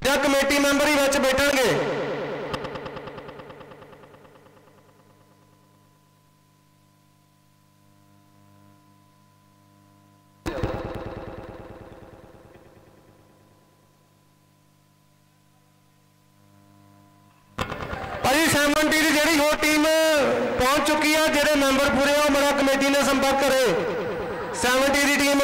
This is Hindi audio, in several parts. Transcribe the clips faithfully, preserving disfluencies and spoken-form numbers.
ਜਾਂ ਕਮੇਟੀ ਮੈਂਬਰ ਹੀ ਵਿੱਚ ਬੈਠਣਗੇ। ਭਾਜੀ ਸੈਵਨਟੀ ਦੀ ਜਿਹੜੀ ਹੋਰ ਟੀਮ पहुंच चुकी है, जेडे मैंबर पूरे हो मेरा कमेटी ने संपर्क करे। सैवनटी की टीम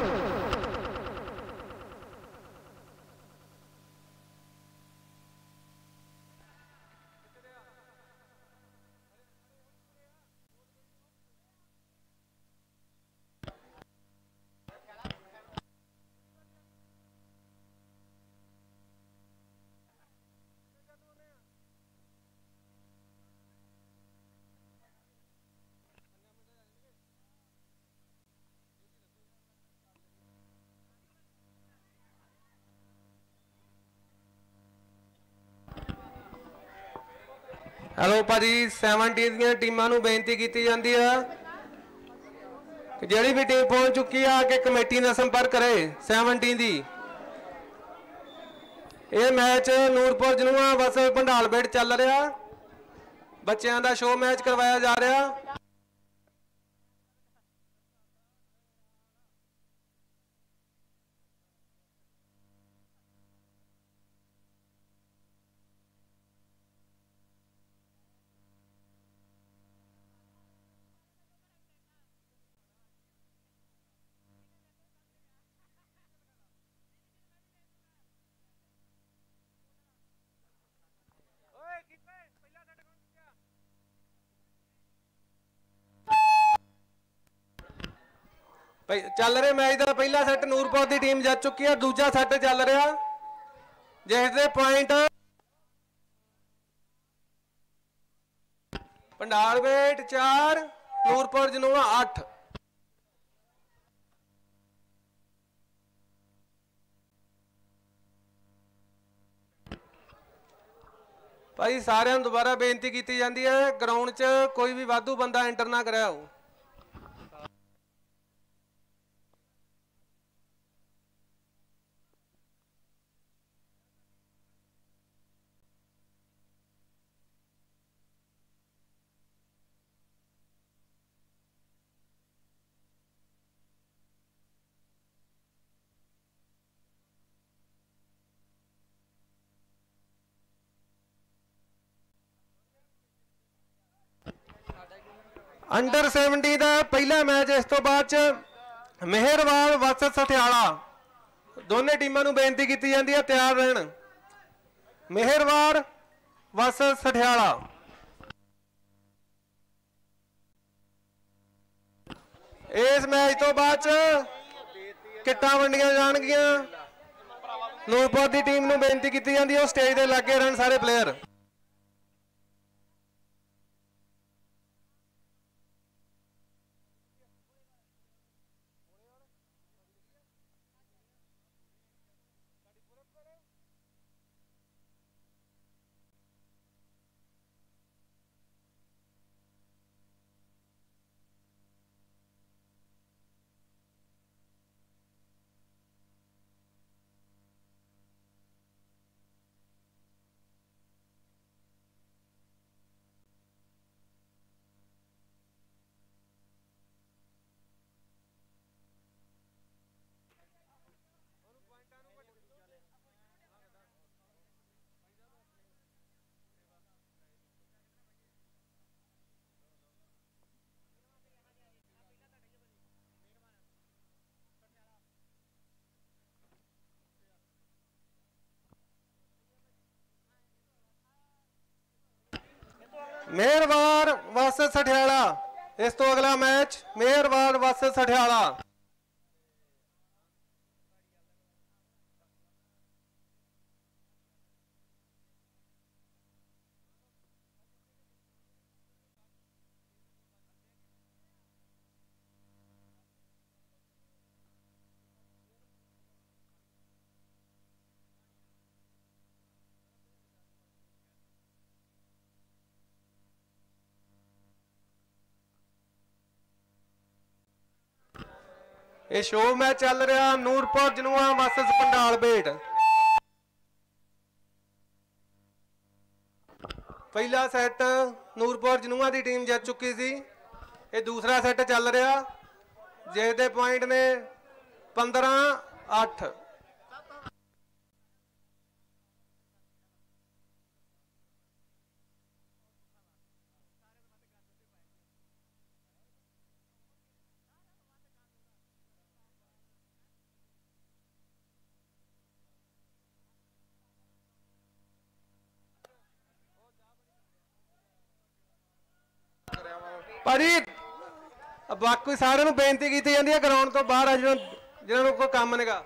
हेलो भाजी सैवनटी दी टीमां नूं बेनती की जाती है कि जिहड़ी भी टीम पहुंच चुकी है आके कमेटी ने संपर्क करे। सैवनटी दी ये मैच नूरपुर जनूआ बस भंडाल बेट चल रहा, बच्चों का शो मैच करवाया जा रहा। भाई चल रहे मैच का पहला सैट नूरपुर की टीम जित चुकी है, दूजा सैट चल रहा जिसके पॉइंट भंडाल बेट चार नूरपुर जनूआ अठ। भाई सारे दोबारा बेनती की जाती है ग्राउंड च कोई भी वाधू बंदा एंटर ना कराओ। अंडर सैवनटी का पहला मैच इस तो बाद मेहरवाल वर्सेस सठियाला दोनों टीमों को बेनती की जाती है तैयार रहन। मेहरवाल वर्सेस सठियाला इस मैच तो बाद किट्टां वंडियां जाणगियां। नूरपुर की टीम को बेनती की जाती है स्टेज के लागे रहन सारे प्लेयर। मेहरवाल वर्सेस सठियाला इस तो अगला मैच मेहरवाल वर्सेस सठियाला। ये शो मैच चल रहा नूरपुर जनूआ वर्सेस भंडाल बेट। पहला सैट नूरपुर जनूआ की टीम जित चुकी सी। ये दूसरा सैट चल रहा जिसके पॉइंट ने पंद्रह अठ। भाजी बाकी सारे बेनती की जाती है ग्राउंड तो बाहर आ जिन्होंने कोई काम नहीं।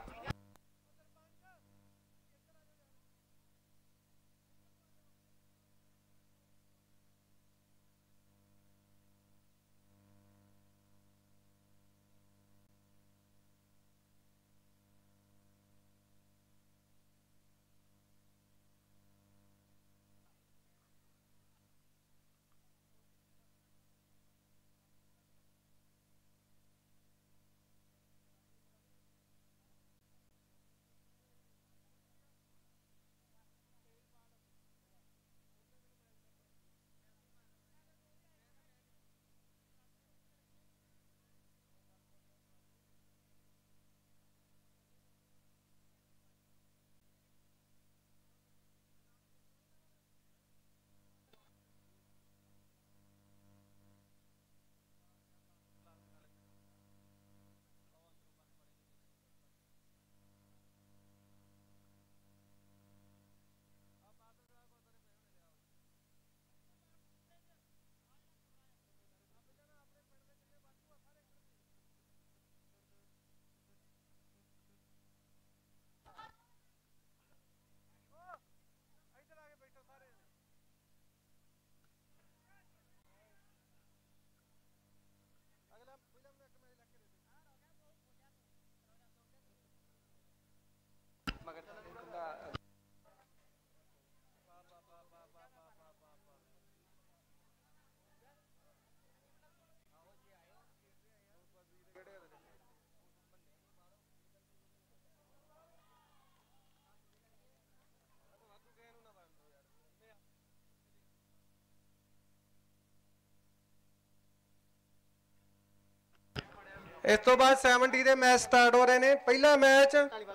इस तो बाद सैवनटी के मैच स्टार्ट हो रहे हैं। पहला मैच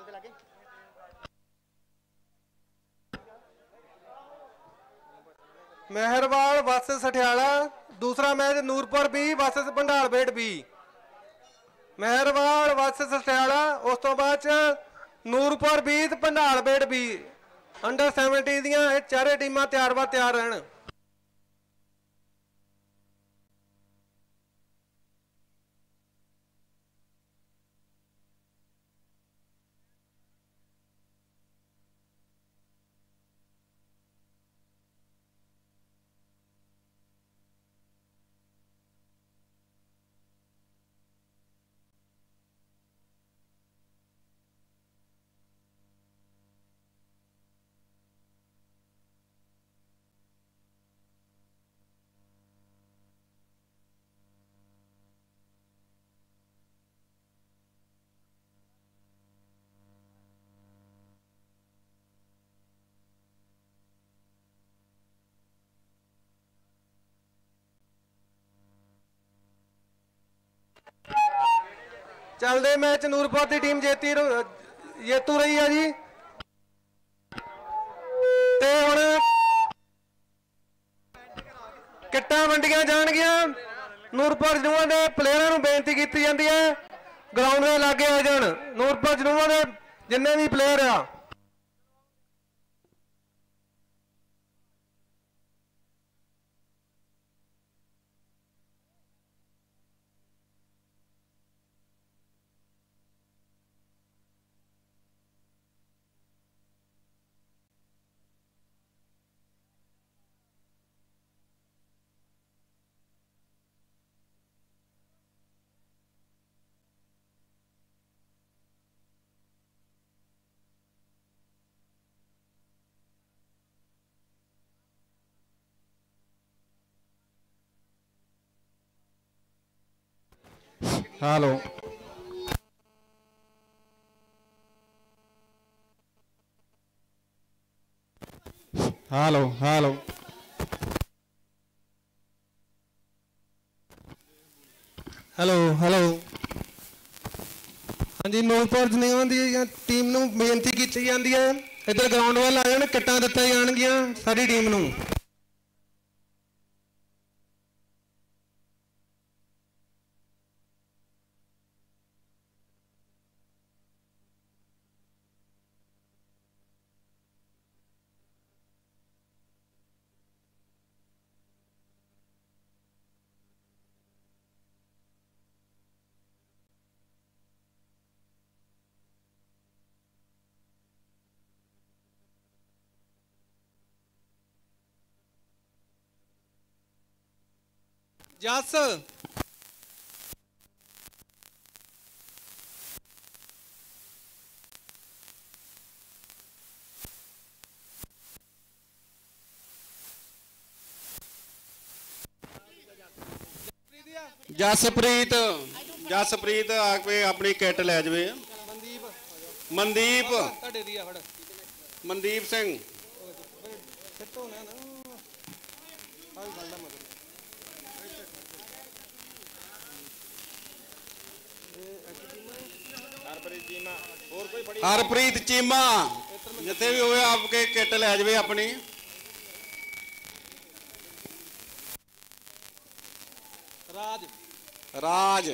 मेहरवाल वर्सेस सठियाला, दूसरा match Nurpur B versus Bhandalbet B. Mehrwal versus Sathiala, उस तो बाद नूरपुर बी ते भंडालबेट बी। अंडर सैवनटी दियां चारे टीमां तैयार वा तैयार रहन। चलते मैच नूरपुर की टीम जेती जेतू रही है जी। ते हुण किट्टां वंडियां जाणगियां। नूरपुर जनूआ के प्लेयरां नूं बेनती की जाती है ग्राउंड के लागे आ जाण। नूरपुर जनूआ के जिन्ने भी प्लेयर आ hello hello hello hello hello ਹਾਂਜੀ ਨੂਰਪੁਰ ਜਨੇਵਾਂ ਦੀ ਟੀਮ ਨੂੰ ਬੇਨਤੀ ਕੀਤੀ ਜਾਂਦੀ ਹੈ ਇੱਧਰ ਗਰਾਊਂਡ ਵੱਲ ਆ ਜਾਣ ਕਿੱਟਾਂ ਦਿੱਤੀਆਂ ਜਾਣਗੀਆਂ ਸਾਡੀ ਟੀਮ ਨੂੰ। ਜਸ ਜਸਪ੍ਰੀਤ ਜਸਪ੍ਰੀਤ ਆ ਕੇ ਆਪਣੀ ਕਿੱਟ ਲੈ ਜਾਵੇ। ਮਨਦੀਪ ਮਨਦੀਪ ਸਿੰਘ ਹਰਪ੍ਰੀਤ ਚੀਮਾ ਜਿੱਥੇ ਵੀ ਹੋਵੇ ਆਪ ਕੇ ਕਿੱਟ ਲੈ ਜਾਵੇ ਆਪਣੀ। ਰਾਜ ਰਾਜ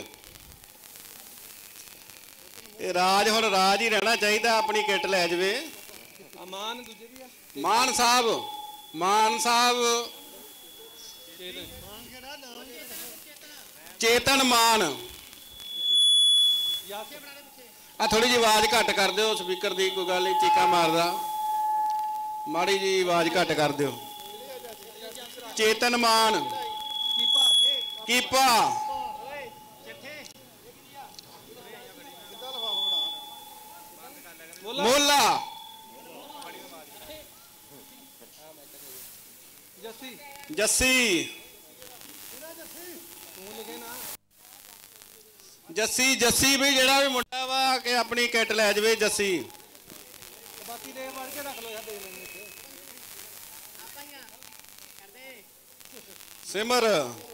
ਇਹ ਰਾਜ ਹੁਣ ਰਾਜ ਹੀ ਰਹਿਣਾ ਚਾਹੀਦਾ ਆਪਣੀ ਕਿੱਟ ਲੈ ਜਾਵੇ। ਮਾਨ ਦੂਜੇ ਦੀ ਆ ਮਾਨ ਸਾਹਿਬ ਮਾਨ ਸਾਹਿਬ ਚੇਤਨ ਮਾਨ ਆ ਥੋੜੀ ਜਿਹੀ ਆਵਾਜ਼ ਘੱਟ ਕਰ ਦਿਓ ਸਪੀਕਰ ਦੀ ਕੋਈ ਗੱਲ ਨਹੀਂ ਚੀਕਾਂ ਮਾਰਦਾ ਮਾੜੀ ਜੀ ਆਵਾਜ਼ ਘੱਟ ਕਰ ਦਿਓ। ਚੇਤਨ ਮਾਨ ਕੀਪਾ ਮੋਲਾ ਜੱਸੀ ਜੱਸੀ ਜੱਸੀ ਜੱਸੀ ਵੀ ਜਿਹੜਾ ਵੀ ਮੁੰਡਾ ਵਾ ਕਿ ਆਪਣੀ ਕਿੱਟ ਲੈ ਜਾਵੇ ਜੱਸੀ। ਬਾਕੀ ਦੇ ਵੜ ਕੇ ਰੱਖ ਲੋ ਯਾਰ ਦੇ ਲੈਣੇ ਸਿਮਰ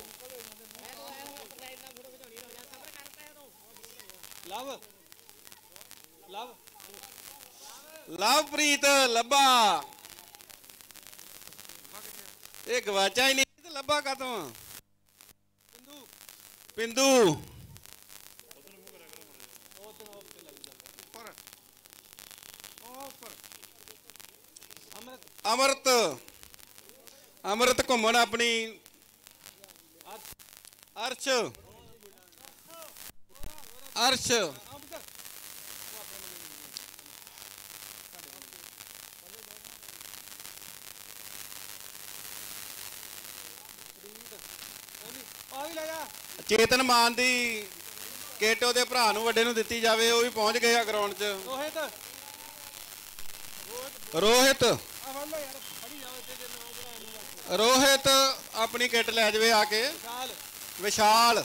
ਲਵ ਲਵ ਲਵਪ੍ਰੀਤ ਲੱਭਾ ਇਹ ਗਵਾਚਾ ਹੀ ਨਹੀਂ ਤੇ ਲੱਭਾ ਕਾਤੋਂ ਪਿੰਦੂ ਪਿੰਦੂ ਅਮਰਤ ਅਮਰਤ ਘੁੰਮਣ ਆਪਣੀ ਅਰਸ਼ ਅਰਸ਼ ਚੇਤਨ ਮਾਨ ਦੀ ਕਿੱਟ ਉਹਦੇ ਭਰਾ ਨੂੰ ਵੱਡੇ ਨੂੰ ਦਿੱਤੀ ਜਾਵੇ ਉਹ ਵੀ ਪਹੁੰਚ ਗਏ ਆ ਗਰਾਊਂਡ 'ਚ। ਰੋਹਿਤ ਰੋਹਿਤ ਰੋਹਿਤ ਆਪਣੀ ਕਿੱਟ ਲੈ ਜਾਵੇ ਆ ਕੇ। ਵਿਸ਼ਾਲ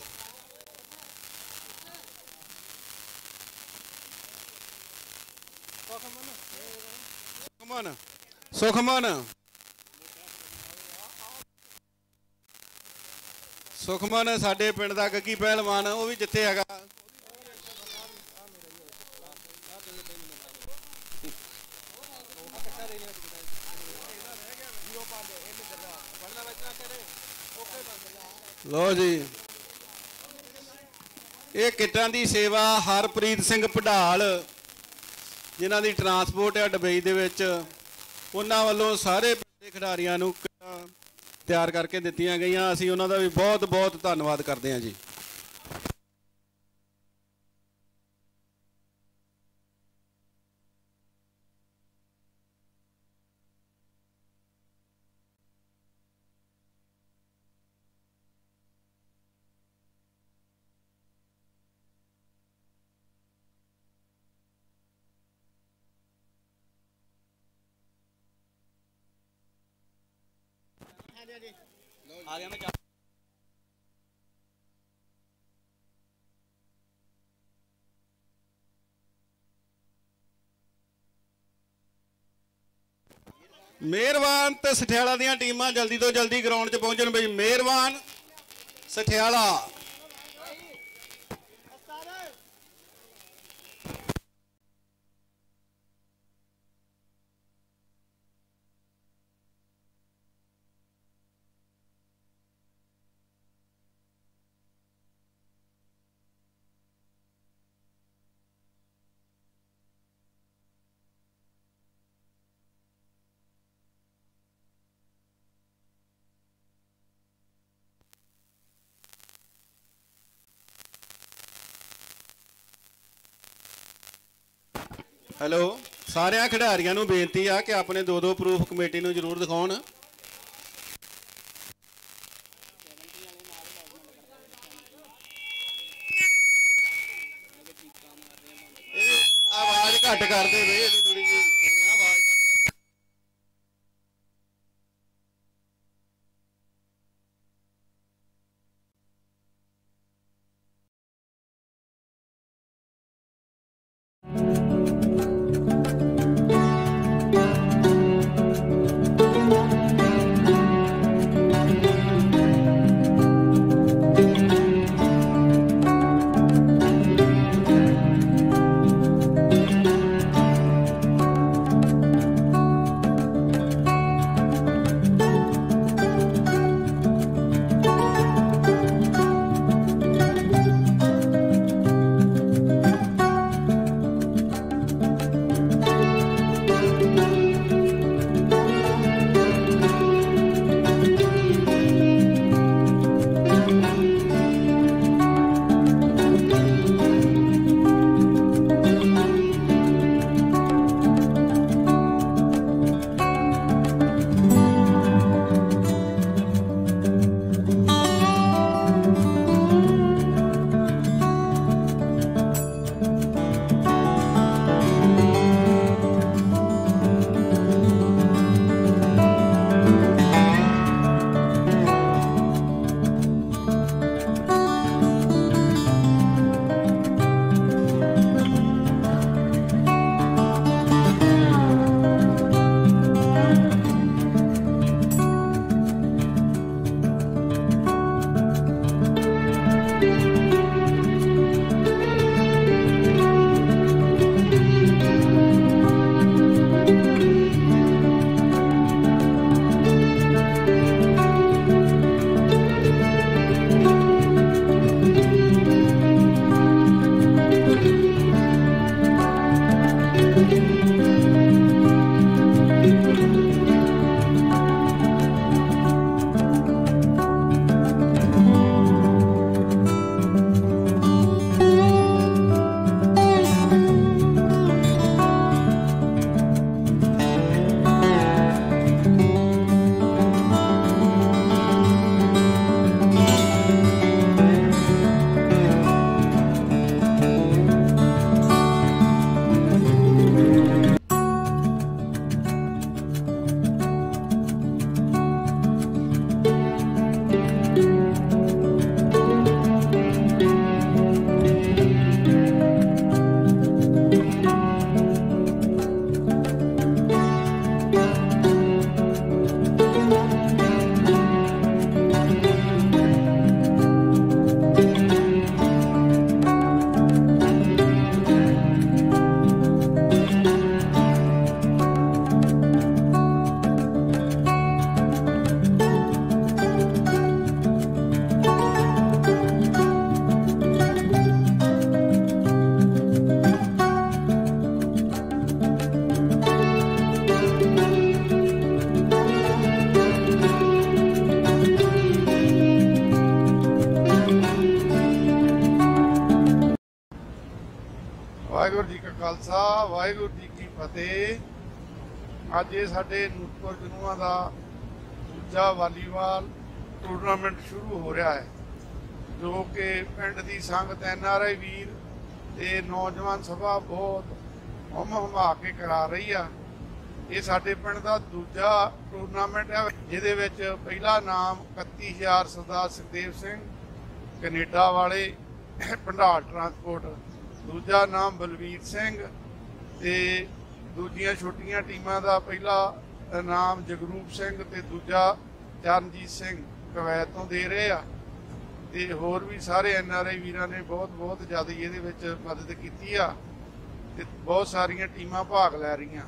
ਸੁਖਮਨ ਸੁਖਮਨ ਸੁਖਮਨ ਸਾਡੇ ਪਿੰਡ ਦਾ ਗੱਗੀ ਪਹਿਲਵਾਨ ਉਹ ਵੀ ਜਿੱਥੇ ਹੈਗਾ। ਲੋ ਜੀ ਇਹ ਕਿੱਟਾਂ ਦੀ ਸੇਵਾ ਹਰਪ੍ਰੀਤ ਸਿੰਘ ਪੜਾਲ ਜਿਨ੍ਹਾਂ ਦੀ ਟਰਾਂਸਪੋਰਟ ਹੈ ਦੁਬਈ ਦੇ ਵਿੱਚ ਉਹਨਾਂ ਵੱਲੋਂ ਸਾਰੇ ਪਿੰਡ ਦੇ ਖਿਡਾਰੀਆਂ ਨੂੰ ਕਿੱਟਾਂ ਤਿਆਰ ਕਰਕੇ ਦਿੱਤੀਆਂ ਗਈਆਂ। ਅਸੀਂ ਉਹਨਾਂ ਦਾ ਵੀ ਬਹੁਤ ਬਹੁਤ ਧੰਨਵਾਦ ਕਰਦੇ ਹਾਂ ਜੀ। आ गया मैं ਮਿਹਰਬਾਨ ਤੇ ਸਠਿਆਲਾ ਦੀਆਂ ਟੀਮਾਂ ਜਲਦੀ ਤੋਂ ਜਲਦੀ ਗਰਾਊਂਡ 'ਚ ਪਹੁੰਚਣ ਬਈ। ਮਿਹਰਬਾਨ ਸਠਿਆਲਾ ਹੈਲੋ, ਸਾਰਿਆਂ ਖਿਡਾਰੀਆਂ ਨੂੰ ਬੇਨਤੀ ਆ ਕਿ ਆਪਣੇ ਦੋ ਦੋ ਪ੍ਰੂਫ ਕਮੇਟੀ ਨੂੰ ਜ਼ਰੂਰ ਦਿਖਾਉਣ। ਆਵਾਜ਼ ਘੱਟ ਕਰਦੇ ਵੇ ਇਹਦੀ ਥੋੜੀ ਜਿਹੀ ਆਵਾਜ਼ ਘੱਟ ਕਰਦੇ। वाहिगुरू जी का खालसा वाहिगुरू जी की फतेह। अज ये साडे नूरपुर जਨੂਆ ਦਾ दूजा वालीबाल टूरनामेंट शुरू हो रहा है, जो कि पिंड की संगत एन आर आई वीर ते नौजवान सभा बहुत हुम हुमा के करा रही है। ये साडे पिंड का दूजा टूरनामेंट है, जिहदे विच पहला नाम इकत्ती हज़ार सरदार सुखदेव सिंह कनेडा वाले भंडार ट्रांसपोर्ट, दूजा नाम बलवीर सिंह ते दूजियां छोटियां टीमां दा पहला नाम जगरूप सिंह ते दूजा चरणजीत सिंह कवैत तो दे रहे आ। ते होर भी सारे एन आर आई वीरां ने बहुत बहुत ज़्यादा ये मदद की आ ते बहुत सारियां टीमां भाग लै रही।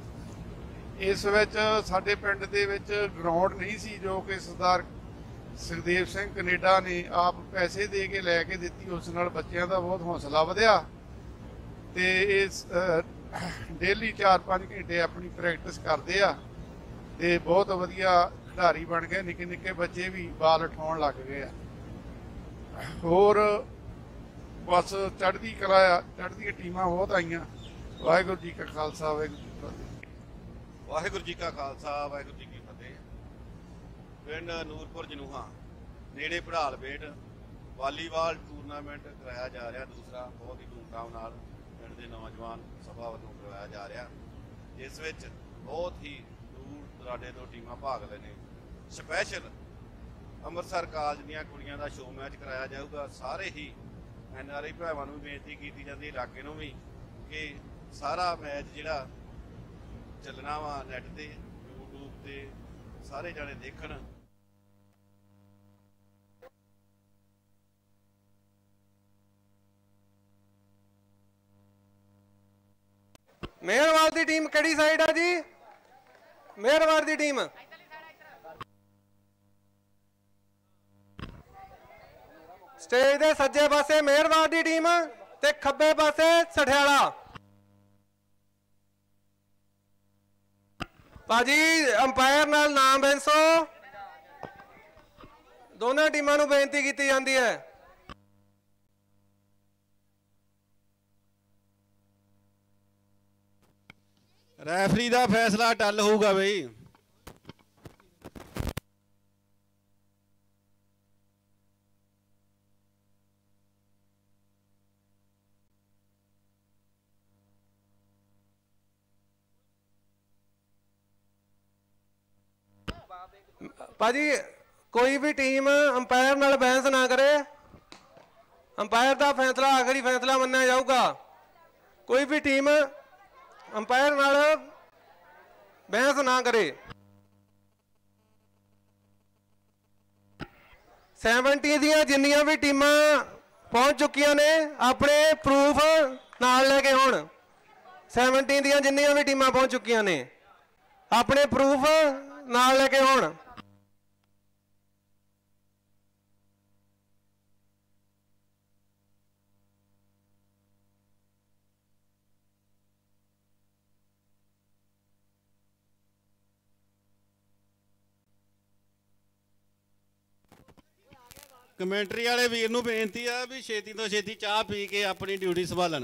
इस विच साडे पिंड दे विच ग्राउंड नहीं सी, जो कि सरदार सुखदेव सिंह कनेडा ने आप पैसे दे के लैके दिती, उस नाल बच्चों का बहुत हौसला वधिया ते इस डेली चार पाँच घंटे अपनी प्रैक्टिस करते आ ते बहुत वधिया खिडारी बन गए। निक्के निक्के बच्चे भी बाल उठाउण लग गए। होर बस चढ़दी कला चढ़दी टीमां बहुत आईयां ਵਾਹਿਗੁਰੂ ਜੀ ਕਾ ਖਾਲਸਾ ਵਾਹਿਗੁਰੂ ਜੀ ਕੀ ਫਤਿਹ। ਵਾਹਿਗੁਰੂ ਜੀ ਕਾ ਖਾਲਸਾ ਵਾਹਿਗੁਰੂ ਜੀ ਕੀ ਫਤਿਹ। ਪਿੰਡ ਨੂਰਪੁਰ ਜਨੂਹਾ ਨੇੜੇ ਪੜਾਲ ਬੇਟ ਵਾਲੀਬਾਲ ਟੂਰਨਾਮੈਂਟ ਕਰਾਇਆ ਜਾ ਰਿਹਾ, ਦੂਸਰਾ ਬਹੁਤ ਹੀ ਧੂਮਧਾਮ ਨਾਲ ਪਿੰਡ ਦੇ ਨੌਜਵਾਨ ਸਭਾ ਵੱਲੋਂ ਕਰਵਾਇਆ ਜਾ ਰਿਹਾ, ਜਿਸ ਵਿੱਚ ਬਹੁਤ ਹੀ ਦੂਰ ਦਰਾਡੇ ਤੋਂ ਟੀਮਾਂ ਭਾਗ ਲੈਣੇ। ਸਪੈਸ਼ਲ ਅੰਮ੍ਰਿਤਸਰ ਕਾਲਜ ਦੀਆਂ ਕੁੜੀਆਂ ਦਾ ਸ਼ੋਅ ਮੈਚ ਕਰਾਇਆ ਜਾਊਗਾ। ਸਾਰੇ ਹੀ ਐਨ ਆਰ ਆਈ ਭਰਾਵਾਂ ਨੂੰ ਬੇਨਤੀ ਕੀਤੀ ਜਾਂਦੀ, ਇਲਾਕੇ ਨੂੰ ਵੀ, ਕਿ ਸਾਰਾ ਮੈਚ ਜਿਹੜਾ ਚੱਲਣਾ ਵਾ ਨੈਟ ਤੇ ਯੂਟਿਊਬ ਤੇ ਸਾਰੇ ਜਾਣੇ ਦੇਖਣ। ਮੇਹਰਵਾਲ ਦੀ ਟੀਮ ਕਿਹੜੀ ਸਾਈਡ ਆ ਜੀ? ਮੇਹਰਵਾਲ ਦੀ ਟੀਮ ਸਟੇਜ ਦੇ ਸੱਜੇ ਪਾਸੇ ਮੇਹਰਵਾਲ ਦੀ ਟੀਮ ਤੇ ਖੱਬੇ ਪਾਸੇ ਸਠਿਆਲਾ। ਭਾਜੀ ਅੰਪਾਇਰ ਨਾਲ ਨਾਮ ਬੈਂਸੋ, ਦੋਨਾਂ ਟੀਮਾਂ ਨੂੰ ਬੇਨਤੀ ਕੀਤੀ ਜਾਂਦੀ ਹੈ। ਰੈਫਰੀ ਦਾ ਫੈਸਲਾ ਟੱਲ ਹੋਊਗਾ ਬਈ। ਭਾਜੀ ਕੋਈ ਵੀ ਟੀਮ ਅੰਪਾਇਰ ਨਾਲ ਬਹਿਸ ਨਾ ਕਰੇ, ਅੰਪਾਇਰ ਦਾ ਫੈਸਲਾ ਆਖਰੀ ਫੈਸਲਾ ਮੰਨਿਆ ਜਾਊਗਾ। ਕੋਈ ਵੀ ਟੀਮ ਅੰਪਾਇਰ ਨਾਲ ਬਹਿਸ ਨਾ ਕਰੇ। ਸੈਵਨਟੀ ਦੀਆਂ ਜਿੰਨੀਆਂ ਵੀ ਟੀਮਾਂ ਪਹੁੰਚ ਚੁੱਕੀਆਂ ਨੇ ਆਪਣੇ ਪ੍ਰੂਫ ਨਾਲ ਲੈ ਕੇ ਆਉਣ। ਸੈਵਨਟੀ ਦੀਆਂ ਜਿੰਨੀਆਂ ਵੀ ਟੀਮਾਂ ਪਹੁੰਚ ਚੁੱਕੀਆਂ ਨੇ ਆਪਣੇ ਪ੍ਰੂਫ ਨਾਲ ਲੈ ਕੇ ਆਉਣ। ਕਮੈਂਟਰੀ ਵਾਲੇ ਵੀਰ ਨੂੰ ਬੇਨਤੀ ਆ ਵੀ ਛੇਤੀ ਤੋਂ ਛੇਤੀ ਚਾਹ ਪੀ ਕੇ ਆਪਣੀ ਡਿਊਟੀ ਸੰਭਾਲਣ।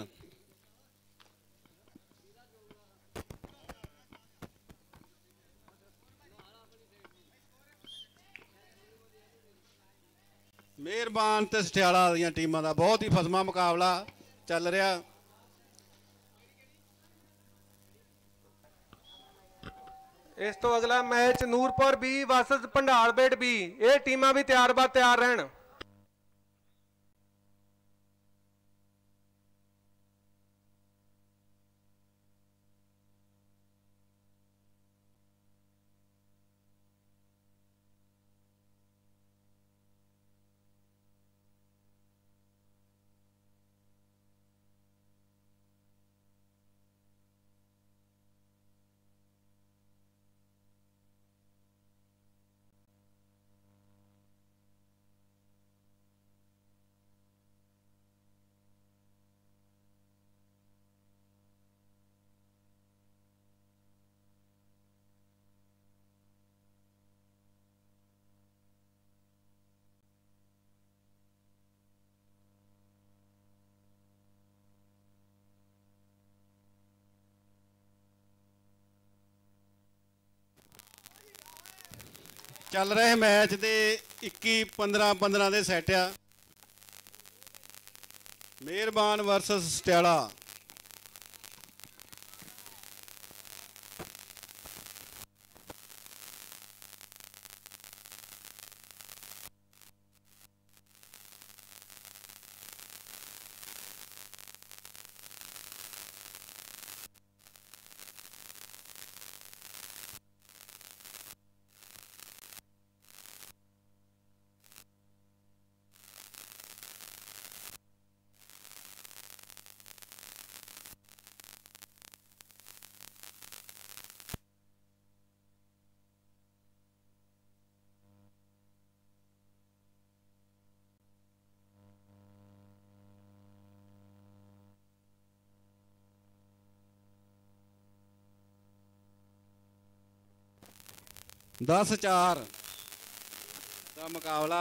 ਮਿਹਰਬਾਨ ਤੇ ਸਠਿਆਲਾ ਦੀਆਂ ਟੀਮਾਂ ਦਾ ਬਹੁਤ ਹੀ ਫਸਮਾ ਮੁਕਾਬਲਾ ਚੱਲ ਰਿਹਾ। ਇਸ ਤੋਂ ਅਗਲਾ ਮੈਚ ਨੂਰਪੁਰ ਬੀ ਵਰਸਸ ਭੰਡਾਰ ਬੇਟ ਬੀ। ਇਹ ਟੀਮਾਂ ਵੀ ਤਿਆਰ ਬਾ ਤਿਆਰ ਰਹਿਣ। ਚੱਲ ਰਹੇ ਮੈਚ ਦੇ ਇੱਕੀ ਪੰਦਰਾਂ ਪੰਦਰਾਂ ਦੇ ਸੈੱਟ ਆ। ਮਿਹਰਬਾਨ ਵਰਸਸ ਸਟਿਆਲਾ। दस चार का मुकाबला।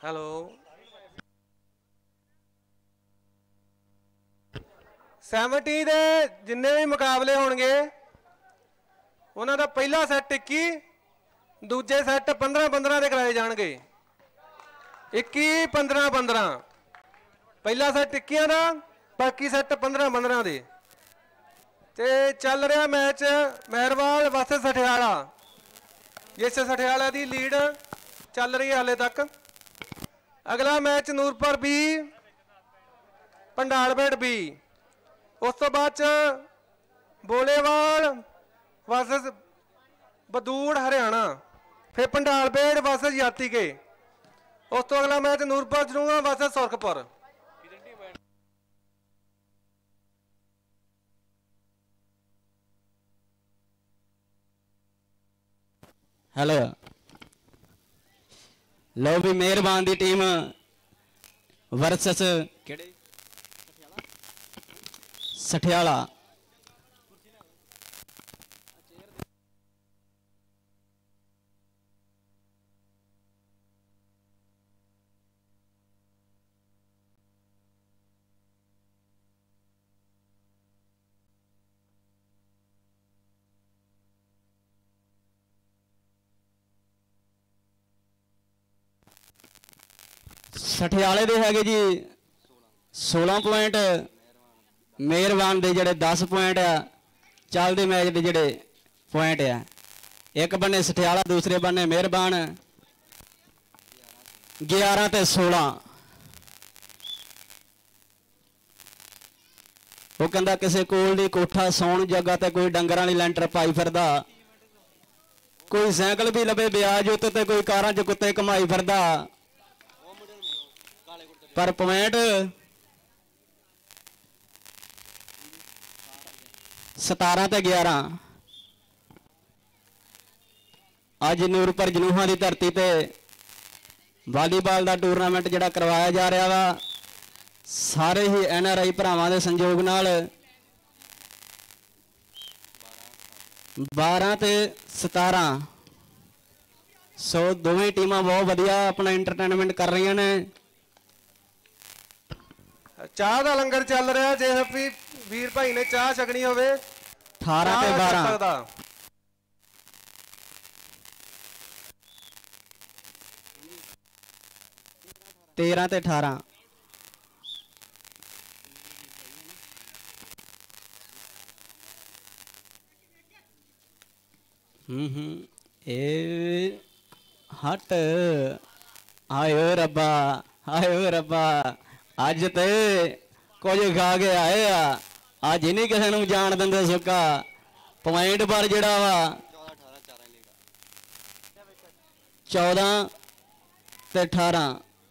ਹੈਲੋ ਸੈਵਨਟੀ ਦੇ ਜਿੰਨੇ ਵੀ ਮੁਕਾਬਲੇ ਹੋਣਗੇ ਉਹਨਾਂ ਦਾ ਪਹਿਲਾ ਸੈੱਟ ਇੱਕੀ, ਦੂਜੇ ਸੈੱਟ ਪੰਦਰਾਂ ਪੰਦਰਾਂ ਦੇ ਕਰਾਏ ਜਾਣਗੇ। ਇੱਕੀ ਪੰਦਰਾਂ ਪੰਦਰਾਂ ਪਹਿਲਾ ਸੈੱਟ ਇੱਕੀਆਂ ਦਾ, ਬਾਕੀ ਸੈੱਟ ਪੰਦਰਾਂ ਪੰਦਰਾਂ ਦੇ। ਤੇ ਚੱਲ ਰਿਹਾ ਮੈਚ ਮਹਿਰਵਾਲ ਵਰਸਸ ਸਠਿਆਲਾ, ਜਿਸ ਸਠਿਆਲਾ ਦੀ ਲੀਡ ਚੱਲ ਰਹੀ ਹੈ ਹਾਲੇ ਤੱਕ। ਅਗਲਾ match Nurpur B Bhandalbet B, ਉਸ ਤੋਂ ਬਾਅਦ ਚ ਬੋਲੇਵਾਲ ਵਰਸਸ ਬਦੂੜ ਹਰਿਆਣਾ, ਫਿਰ ਪੰਡਾਲਬੇੜ ਵਰਸਸ ਯਾਤੀਕੇ। ਉਸ ਤੋਂ ਅਗਲਾ match Nurpur Janua versus Surakhpur. Hello लो भी मेहरबान दी टीम वर्सेस सठियाला। सठियाले दे हैगे जी सोलह पॉइंट, मेहरबान दे जड़े दस पॉइंट आ। चलते मैच के जड़े पॉइंट आ, एक बन्ने सठियाला दूसरे बन्ने मेहरबान। ग्यारह ते सोलह। वो कहता किसी कोल दी कोठा सौण जगह ते कोई डंगर वाली लैंटर पाई फिरदा, कोई साइकिल भी लभे ब्याज उत्ते ते कोई कारां च कुत्ते कमाई फिरदा। पर पॉइंट सतारह ते ग्यारह। अज नूरपुर जनूहा की धरती ते वालीबॉल का टूरनामेंट जिहड़ा करवाया जा रहा वा, सारे ही एन आर आई भरावां दे संयोग नाल बारह ते सतारह। सो दोवें टीमां बहुत वधिया अपना इंटरटेनमेंट कर रही ने। चाह का लंगर चल रहा, जे भी वीर भाई ने चाह छकनी होवे अठारह ते बारह। तेरह ते अठारह। हम्म हम्म ए हट आयो रब्बा, आयो रब्बा, अज ते कुछ खा के आए आ, अज ही नहीं किसी नूं जान दिंदे सुक्का। पॉइंट पर जिहड़ा वा चौदह ते अठारह।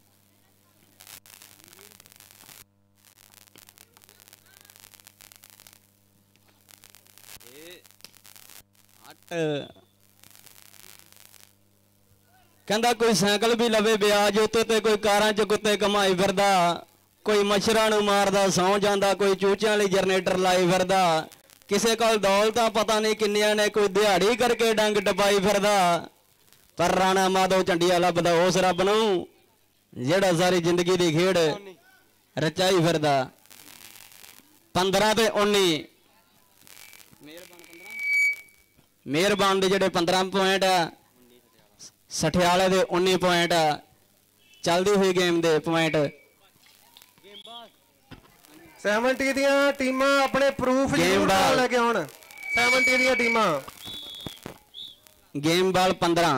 कहता कोई साइकिल भी लवे ब्याज उत्ते ते कोई कारां च कुत्ते कमाई फिरदा, कोई मच्छरां नूं मारदा सौ जांदा, कोई चूचियां लई जनरेटर लाई फिरदा। किसे कोल दौलतां पता नहीं किन्नियां ने, कोई दिहाड़ी करके डंग टपाई फिरदा। पर राणा माधव झंडिया लभदा उस रब नूं जिहड़ा सारी जिंदगी दी खेड़ रचाई फिरदा। पंद्रह ते उन्नी। मेहरबान दे जिहड़े पंद्रह पॉइंट आ, सठियाले दे उन्नी पॉइंट आ। चलदी हुई गेम दे पॉइंट सैवनटी दियां टीमां अपने प्रूफ जरूर लेके आउण। सैवनटी दियां टीमां गेम बाल पंद्रह।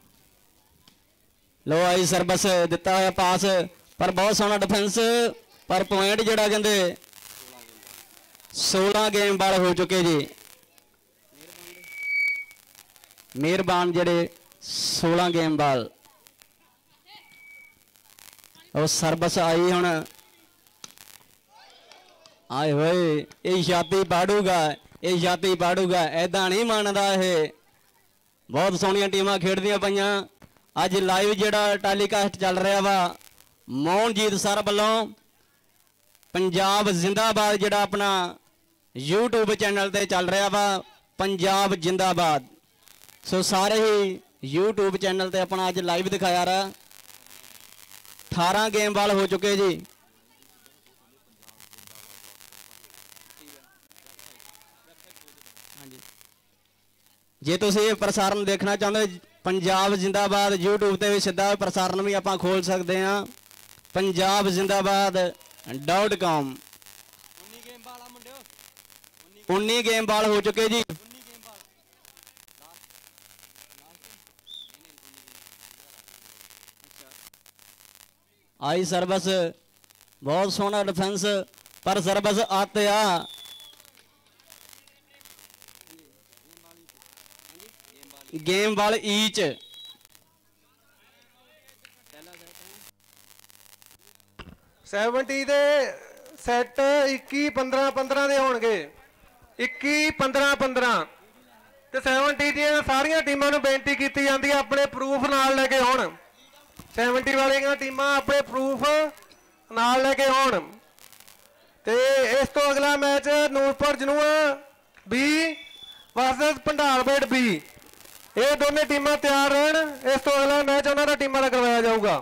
लो आई सर्विस दिता है पास, पर बहुत सोहना डिफेंस, पर पॉइंट जिहड़ा कहंदे सोलह गेम बाल हो चुके जी। मेहरबान जिहड़े सोलह गेम बाल। और सर्विस आई हुण, आए होए ये छाती पाड़ूगा, ये छाती पाड़ूगा, ऐदा नहीं मानदा। ये बहुत सोहणियां टीमां खेडदियां पईयां। अज लाइव जिहड़ा टैलीकास्ट चल रहा वा मोहनजीत सर वालों पंजाब जिंदाबाद, जिहड़ा अपना यूट्यूब चैनल ते चल रहा वा पंजाब जिंदाबाद। सो सारे ही यूट्यूब चैनल ते अपना अज लाइव दिखाया रहा। अठारह गेम बाल हो चुके जी। जे तुसीं ये प्रसारण देखना चाहते पंजाब जिंदाबाद यूट्यूब ते भी सीधा प्रसारण भी आप खोल सकते हैं, पंजाब जिंदाबाद डॉट कॉम। उन्नी गेम बाल हो चुके जी। आई सर्विस बहुत सोहना डिफेंस, पर सर्विस आते आ गेम बाल ईच। सैवनटी दे सैट इक्की पंद्रह पंद्रह दे होणगे, इक्की पंद्रह पंद्रह ते सैवनटी दियां सारियां टीमां नूं बेनती कीती जांदी है अपने प्रूफ नाल लेके आउण। सैवनटी वालियां टीमां अपने प्रूफ नाल लेके आउण। ते इस तो अगला match Nurpur Janua B versus Bhandar Bet B. ये दोनों टीमां तैयार रहन, इस तो अगला मैच उन्हां दा टीमां दा करवाया जाऊगा।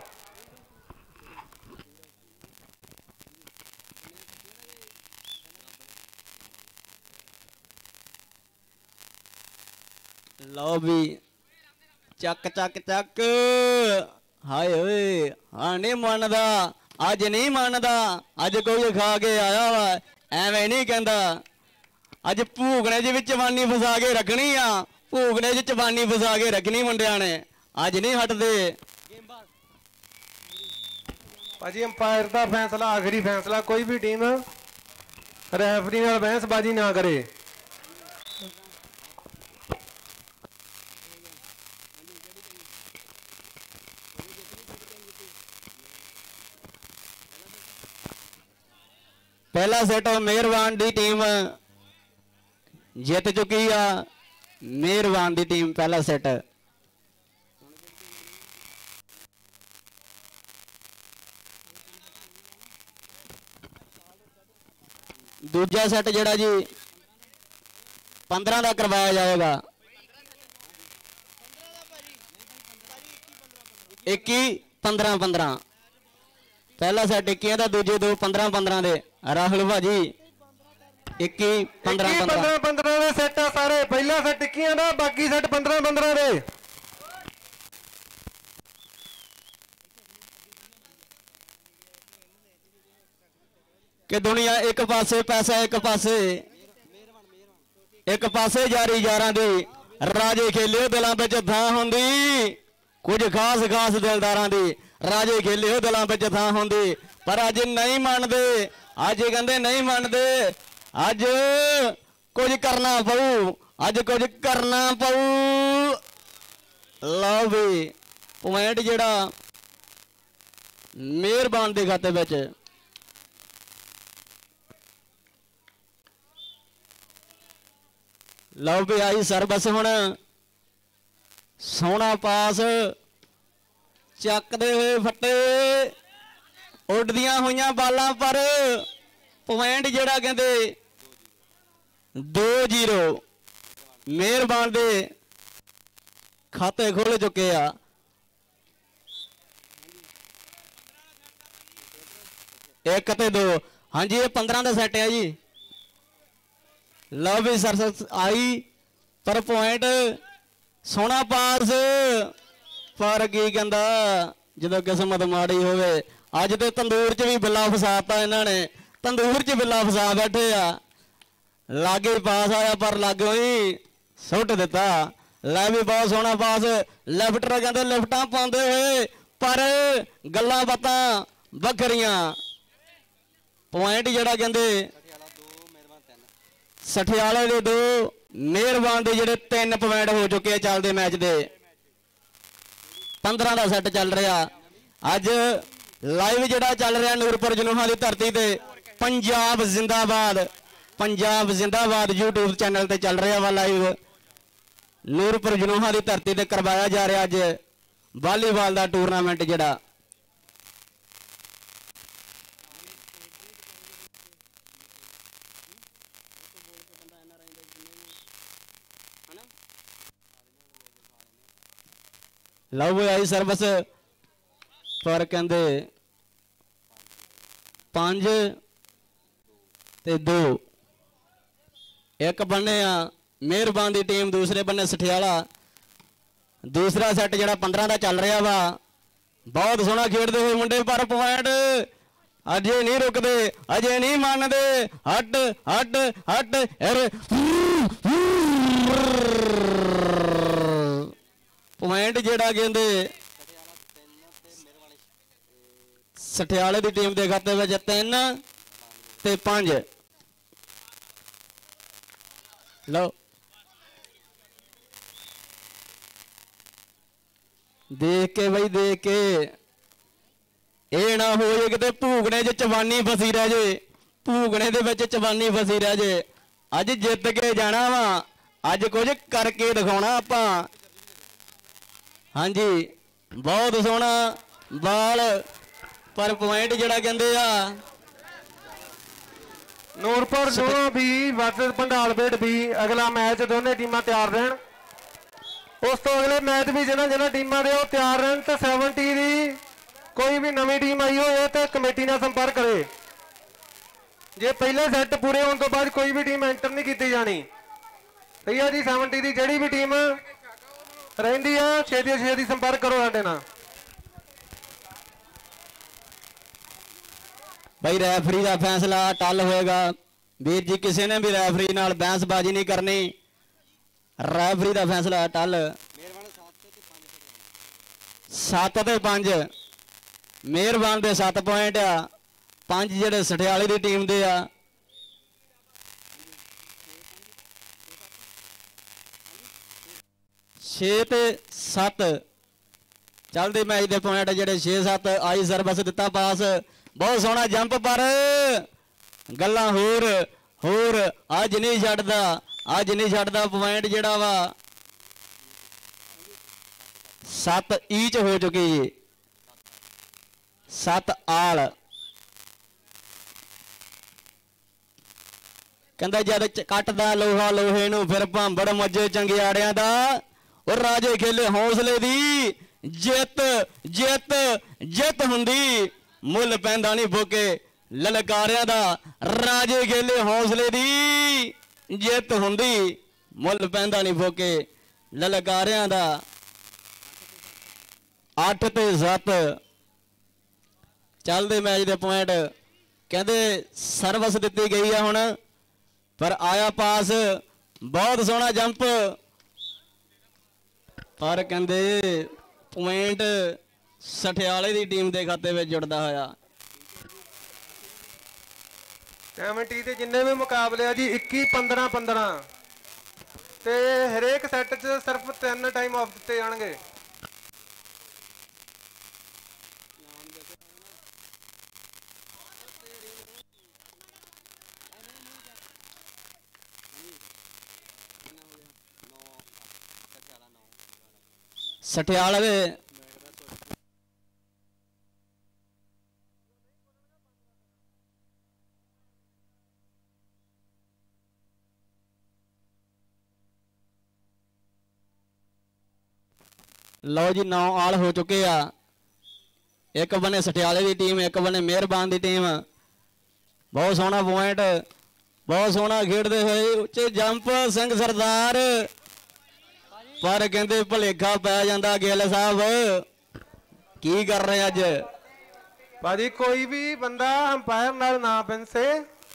लो भी चक चक चक। हाय ओए हाँ नहीं मानदा, अज नहीं मानदा, अज कोई खा के आया वा एवें नहीं कहता। अज भूखने च भी चबानी फसा के रखनी आ, भूखने च चबानी फसा के रखनी मुंडिया ने, अज नहीं हटदे। भाजी अंपायर का फैसला आखिरी फैसला, कोई भी टीम रैफरी नाल बहसबाजी ना करे। पहला सेट मेहरबान दी टीम जीत चुकी है, मेहरबान दी टीम पहला सेट। दूजा सेट जड़ा जी पंद्रह का करवाया जाएगा, इक्की पंद्रह पंद्रह। पहला सेट इक्की का, दूजे दो पंद्रह पंद्रह दे। राहुल भाजी इक्की पंद्रह पंद्रह पंद्रह दे सेट आ सारे। पहला सेट इक्कियां दा, बाकी सेट पंद्रह पंद्रह दे। कि दुनिया एक पासे पैसा एक पासे, एक पासे जारी यारां दी राजे खेलियो दिलां विच थां हुंदी, कुछ खास खास दिलदारां दी राजे खेलियो दिलां विच थां हुंदी। पर अज नहीं मनदे, अज कहंदे नहीं मनदे, अज कुछ करना पऊ, अज कुछ करना पऊ। लो भी पॉइंट जिहड़ा मेहरबान दे खाते विच। लो भी आई सर्विस हुण सोहना पास, चकदे हुए फट्टे, उड़दियां हुई बालां, पर पॉइंट जिहड़ा कहंदे दो जीरो मेहरबान दे खाते खुल चुके आ। एक ते दो, हाँ जी ये पंद्रह का सैट है जी। लो भी सरस आई, पर पॉइंट सोहना पास, पर की कहंदा जो किस्मत माड़ी होवे। अज तो तंदूर च भी बिल्ला फसाता इन्होंने, तंदूर च बिल्ला फसा बैठे आ। लागे पास आया पर लागों ही सुट दिता। लै भी बहुत सोहना पास, लेफ्टर कहते लिफ्टां पाते हुए, पर गल्लां बातां बखरियां। पॉइंट जड़ा कहते सठियाले दे दो, मेहरबान दे जेडे तीन पॉइंट हो चुके चलते मैच दे। पंद्रह का सैट चल रहा अज लाइव जड़ा चल रहा नूरपुर जनूहा की धरती ते पंजाब जिंदाबाद, पंजाब जिंदाबाद यूट्यूब चैनल ते चल रहा वा लाइव। नूरपुर जनूहा की धरती ते करवाया जा रहा अज वालीबाल का टूरनामेंट जड़ा। लव आई सर्विस पर कहते पांच ते दो। एक बन्ने आ मेहरबान की टीम, दूसरे बन्ने सठियाला। दूसरा सैट जिहड़ा पंद्रह का चल रहा वा, बहुत सोहना खेडते हुए मुंडे, पर पॉइंट अजे नहीं रुकते, अजे नहीं मानते। हट हट हट पॉइंट जिहड़ा कहंदे सठियाले की टीम के खाते में तीन ते पांच। लो देख के बई देख के, ये ना हो जाए कि भूगने च चवानी फसी रह जे, भूगने दे विच चवानी फसी रह जे। अज जित के जाना वा, अज कुछ करके दिखाना आपां। हाँ जी, बहुत सोहना बाल, पर पॉइंट जिहड़ा कहंदे आ नूरपुर दोनों भी वर्सेस भंडाल बेट भी। अगला मैच दोनों टीमां तैयार रहन। उस तो अगले मैच भी जिन्होंने जिन्होंने टीमां दे तैयार रहन। तो सैवनटी की कोई भी नवी टीम आई हो तो कमेटी नाल संपर्क करे। जे पहले सैट पूरे होने तो बाद कोई भी टीम एंटर नहीं की जानी। सही है जी, सैवनटी की जिहड़ी भी टीम रहिंदी है छेती छेती संपर्क करो साडे नाल। भाई रैफरी का फैसला टल होएगा। वीर जी किसी ने भी रैफरी नाल बहसबाजी नहीं करनी, रैफरी का फैसला टल। सत्त ते पंज मेहरबान दे सत्त पॉइंट आ, पंज जेडे सठियाले की टीम दे आ। छे ते सत्त चलते मैच के पॉइंट जेडे छे सत्त। आई सर्विस दिता पास, बहुत सोहना जंप, पर गल्लां होर होर अज नहीं छड्डदा, अज नहीं छड्डदा। पॉइंट जिहड़ा वा सत्त ईच हो चुकी जी, सत्त आल। कहंदा जद कटदा लोहा लोहे नूं, फिर भांबड़ मजे चंगियाड़ियां दा। और राजे खेले हौसले दी, जित जित जित हुंदी, मुल पैंदा नहीं भोके ललकारियां दा। राजे खेले हौसले दी, जित हुंदी, मुल पैंदा नहीं भोके ललकारियां दा। अठ ते सत्त चलते मैच के पॉइंट। कहते सर्विस दी गई है हुण, पर आया पास, बहुत सोहना जंप, पर कहते पॉइंट सठियाले की टीम के खाते में जुड़ता होया। सैवनटी के जिन्ने भी मुकाबले आ जी इक्की पंद्रह पंद्रह ते हरेक सैट च सिर्फ तीन टाइम ऑफ दिते जाणगे। सठियाले दे लो जी नौ आल हो चुके आ। एक बने सठियाले की टीम, एक बने मेहरबान की टीम। बहुत सोहना पॉइंट, बहुत सोहना खेडते हुए उच्चे जंप सिंह सरदार, पर कहते भुलेखा पै जाता। गिल साहब की कर रहे अज? भाजी कोई भी बंदा अंपायर नाल ना बिनसे,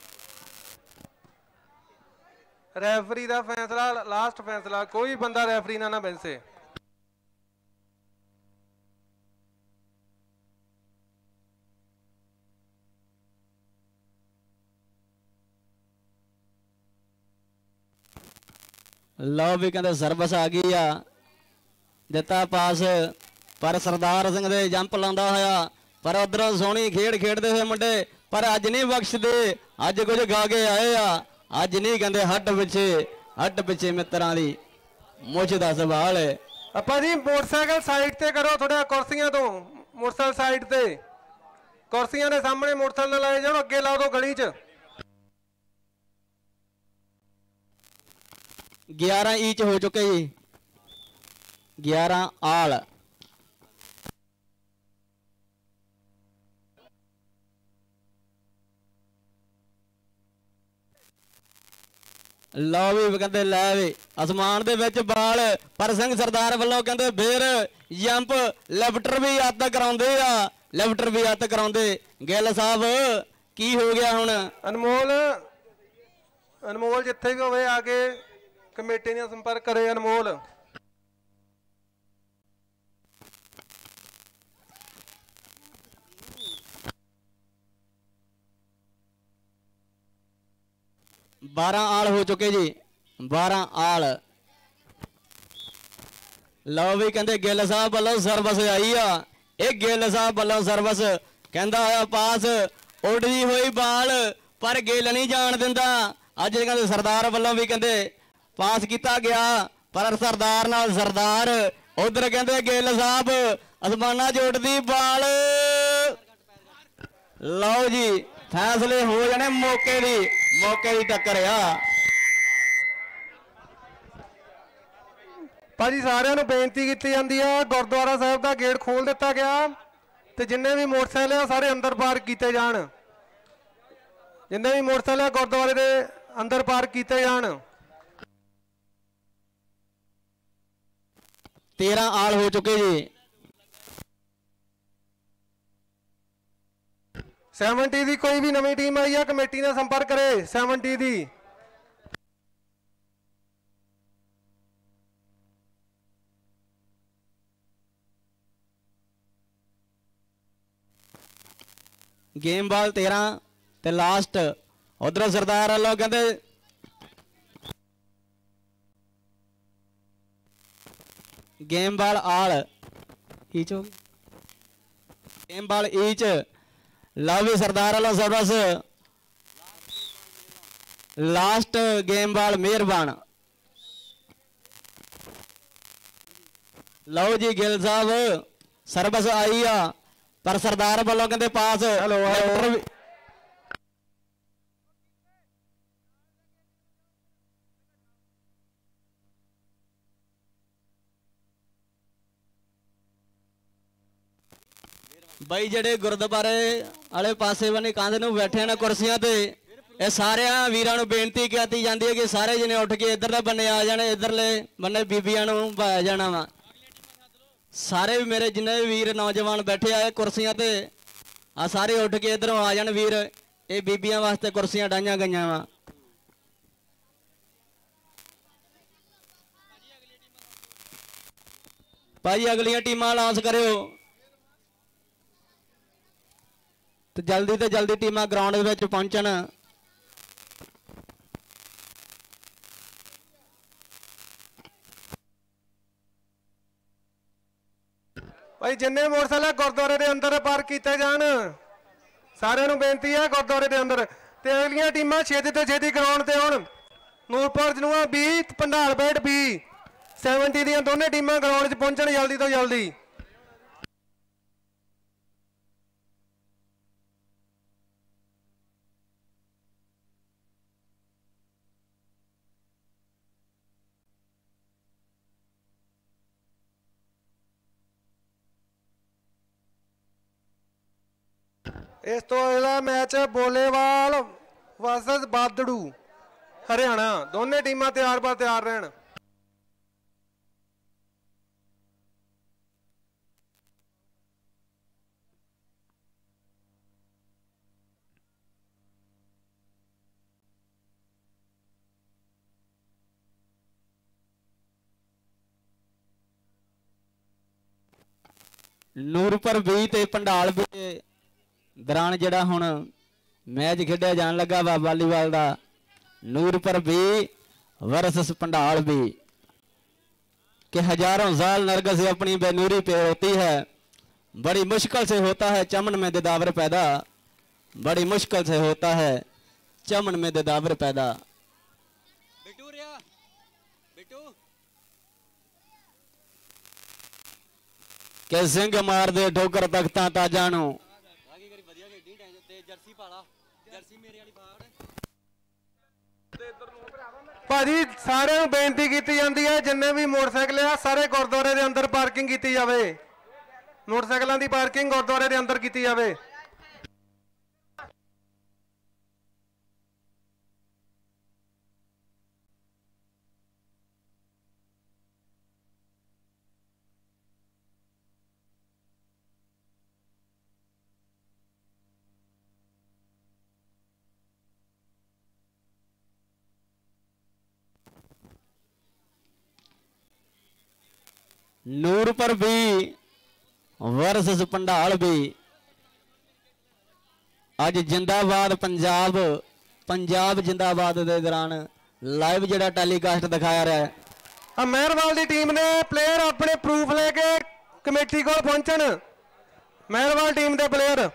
रैफरी का फैसला लास्ट फैसला, कोई बंदा रैफरी ना ना बिनसे। लो भी कहते सर्विस आ गई आ, दिता पास, पर सरदार सिंह दे जंप लांदा होया, पर उधरों सोहनी खेड खेडते हुए मुंडे, पर अज नहीं बख्शदे, अज कुछ गा के आए आ। अज नहीं कहते हट पिछे हट पिछे मित्रां दी मुछ दा सवाल है। अपा जी मोटरसाइकिल साइड ते करो, थोड़ा कुर्सियां तो मोटरसाइकिल साइड ते, कुर्सियां दे सामने मोटरसाइकिल लाए जाओ, अगे ला दो गली च। ग्यारह ईच हो चुके जी, ग्यारह आल। लो भी कहते लै भी आसमान दे विच बाल पर सिंह सरदार वालों कहते फिर जंप लिफ्टर भी अत कराउंदे आ लिफ्टर भी अत कराउंदे गिल साहब की हो गया हुण अनमोल अनमोल जिथे भी होवे आके कमेटी ने संपर्क करे अनमोल बारह आल हो चुके जी बारह आल लो भी कहते गिल साहब वालों सर्विस आई आ एक गिल साहब वालों सर्विस कहता होया पास उड़दी हुई बाल पर गिल नहीं जान दिंदा अज कहते सरदार वालों भी कहते पास किया गया पर सरदार नाल सरदार उधर कहते गिल साहब आसमाना च उड़दी बाल लो जी फैसले हो जाने मौके दी मौके दी टक्कर आ भाजी सारिਆਂ ਨੂੰ ਬੇਨਤੀ ਕੀਤੀ ਜਾਂਦੀ ਆ ਗੁਰਦੁਆਰਾ ਸਾਹਿਬ ਦਾ ਗੇਟ ਖੋਲ ਦਿੱਤਾ ਗਿਆ ਤੇ ਜਿੰਨੇ ਵੀ ਮੋਟਰਸਾਈਕਲ ਆ ਸਾਰੇ ਅੰਦਰ ਪਾਰਕ ਕੀਤੇ ਜਾਣ ਜਿੰਨੇ ਵੀ ਮੋਟਰਸਾਈਕਲ ਆ ਗੁਰਦੁਆਰੇ ਦੇ ਅੰਦਰ ਪਾਰਕ ਕੀਤੇ ਜਾਣ तेरह आल हो चुके जी सैवनटी ਦੀ ਕੋਈ ਵੀ ਨਵੀਂ ਟੀਮ ਆਈ ਆ ਕਮੇਟੀ ਨਾਲ ਸੰਪਰਕ ਕਰੇ सैवनटी ਦੀ गेम बाल तेरह ते लास्ट उधर सरदार वालों कहते गेम बाल आल ईच हो गेम बाल ईच लव सरदार वालों सर्विस लास्ट गेम बाल मेहरबान लो जी गिल साहब सर्विस आई आ पर सरदार वालों कहते पास हेलो बई जेडे गुरुद्वारे वाले पासे बनी कंध नूं बैठे ना कुर्सियां ते ये सारे वीरां नूं बेनती की जाती है कि सारे जने उठ के इधर बन्ने आ जाने इधरले बन्ने बीबियां नूं पाया जाना वा सारे भी मेरे जिन्ने भी वीर नौजवान बैठे आए कुर्सियां ते आ सारे उठ के इधरों आ जान वीर ये बीबियां वास्ते कुर्सियां डाइयां गईयां वा भाई अगलियां टीमां अनाउंस करियो तो जल्दी तो जल्दी टीमां ग्राउंड विच पहुंचण भाई जिन्ने मोटरसाइकिल गुरुद्वारे के अंदर पार्क किए जान सारिਆਂ ਨੂੰ बेनती है गुरुद्वारे के अंदर ते अगलियां टीमां छेती तो छेती ग्राउंड ते आउण ਨੂਰਪੁਰ ਜਨੂਆ बीस ਭੰਡਾਲ ਬੈਟ बीस सैवनटी ਦੀਆਂ ਦੋਨੇ ਟੀਮਾਂ ਗਰਾਊਂਡ 'ਚ ਪਹੁੰਚਣ ਜਲਦੀ ਤੋਂ ਜਲਦੀ इस तो अगला मैच बोलेवाल वर्सेस बादड़ू हरियाणा दोनों टीमां तैयार पर तैयार रहन ਨੂਰਪੁਰ भी ते ਭੰਡਾਲ भी दौरान जड़ा हुण मैच खेडिया जान लगा वा वालीबाल का ਨੂਰਪੁਰ भी वर्सेस भंडाल भी कि हजारों साल नरगिस अपनी बेनूरी पे होती है बड़ी मुश्किल से होता है चमन में दिदावर पैदा बड़ी मुश्किल से होता है चमन में दिदावर पैदा के सिंह मार दे ठोकर तख्तां ताजां नूं भाजी सारे बेनती की जाती है जिन्ने भी मोटरसाइकिल आ सारे गुरुद्वारे के अंदर पार्किंग की जाए मोटरसाइकिलों की पार्किंग गुरुद्वारे के अंदर की जाए ਨੂਰਪੁਰ ਵੀ ਵਰਸਸ ਪੰਡਾਲ ਵੀ। ਅੱਜ ਜਿੰਦਾਬਾਦ ਪੰਜਾਬ ਪੰਜਾਬ ਜਿੰਦਾਬਾਦ ਦੇ ਦੌਰਾਨ ਲਾਈਵ ਜਿਹੜਾ ਟੈਲੀਕਾਸਟ ਦਿਖਾਇਆ ਰਿਹਾ ਹੈ। ਆ ਮਹਿਰਵਾਲ ਦੀ ਟੀਮ ਨੇ ਪਲੇਅਰ ਆਪਣੇ ਪ੍ਰੂਫ ਲੈ ਕੇ ਕਮੇਟੀ ਕੋਲ ਪਹੁੰਚਣ। ਮਹਿਰਵਾਲ ਟੀਮ ਦੇ ਪਲੇਅਰ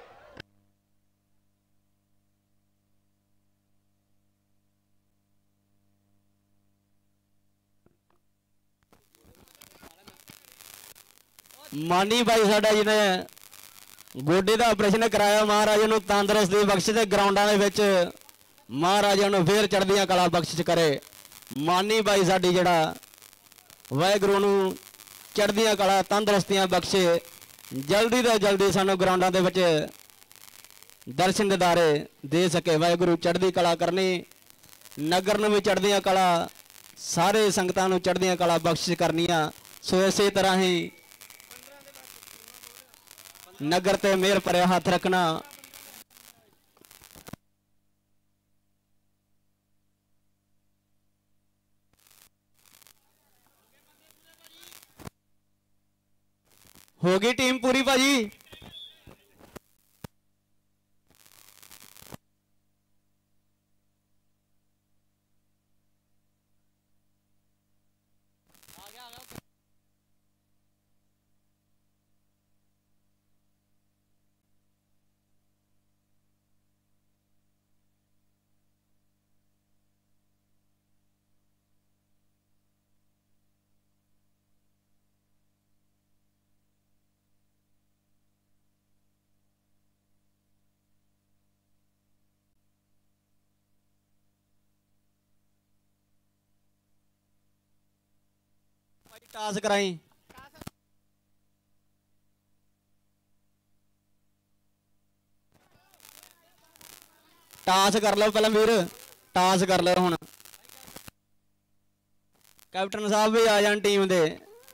ਮਾਨੀ ਭਾਈ ਸਾਡਾ ਜਿਹਨੇ ਗੋਡੇ ਦਾ ਆਪਰੇਸ਼ਨ ਕਰਾਇਆ, ਮਹਾਰਾਜ ਨੂੰ ਤੰਦਰੁਸਤੀ ਬਖਸ਼ੇ ਤੇ ਗਰਾਊਂਡਾਂ ਦੇ ਵਿੱਚ ਮਹਾਰਾਜਾ ਨੂੰ ਫੇਰ ਚੜ੍ਹਦੀਆਂ ਕਲਾ ਬਖਸ਼ਿਸ਼ ਕਰੇ। ਮਾਨੀ ਭਾਈ ਸਾਡੀ ਜਿਹੜਾ ਵਾਹਿਗੁਰੂ ਨੂੰ ਚੜ੍ਹਦੀਆਂ ਕਲਾ ਤੰਦਰੁਸਤੀਆਂ ਬਖਸ਼ੇ, ਜਲਦੀ ਤੋਂ ਜਲਦੀ ਸਾਨੂੰ ਗਰਾਊਂਡਾਂ ਦੇ ਵਿੱਚ ਦਰਸ਼ਨ ਦਿਦਾਰੇ ਦੇ ਸਕੇ। ਵਾਹਿਗੁਰੂ ਚੜ੍ਹਦੀ ਕਲਾ ਕਰਨੀ, ਨਗਰ ਨੂੰ ਵੀ ਚੜ੍ਹਦੀਆਂ ਕਲਾ, ਸਾਰੇ ਸੰਗਤਾਂ ਨੂੰ ਚੜ੍ਹਦੀਆਂ ਕਲਾ ਬਖਸ਼ਿਸ਼ ਕਰਨੀਆਂ। ਸੋ ਇਸੇ ਤਰ੍ਹਾਂ ਹੀ ਨਗਰ ਤੇ ਮਿਹਰ ਭਰਿਆ ਹੱਥ ਰੱਖਣਾ। हो गई टीम पूरी भाजी। टास कराई टास कर लो पहले वीर, टास कर लो हुण। कैप्टन साहब भी आ जान टीम दे।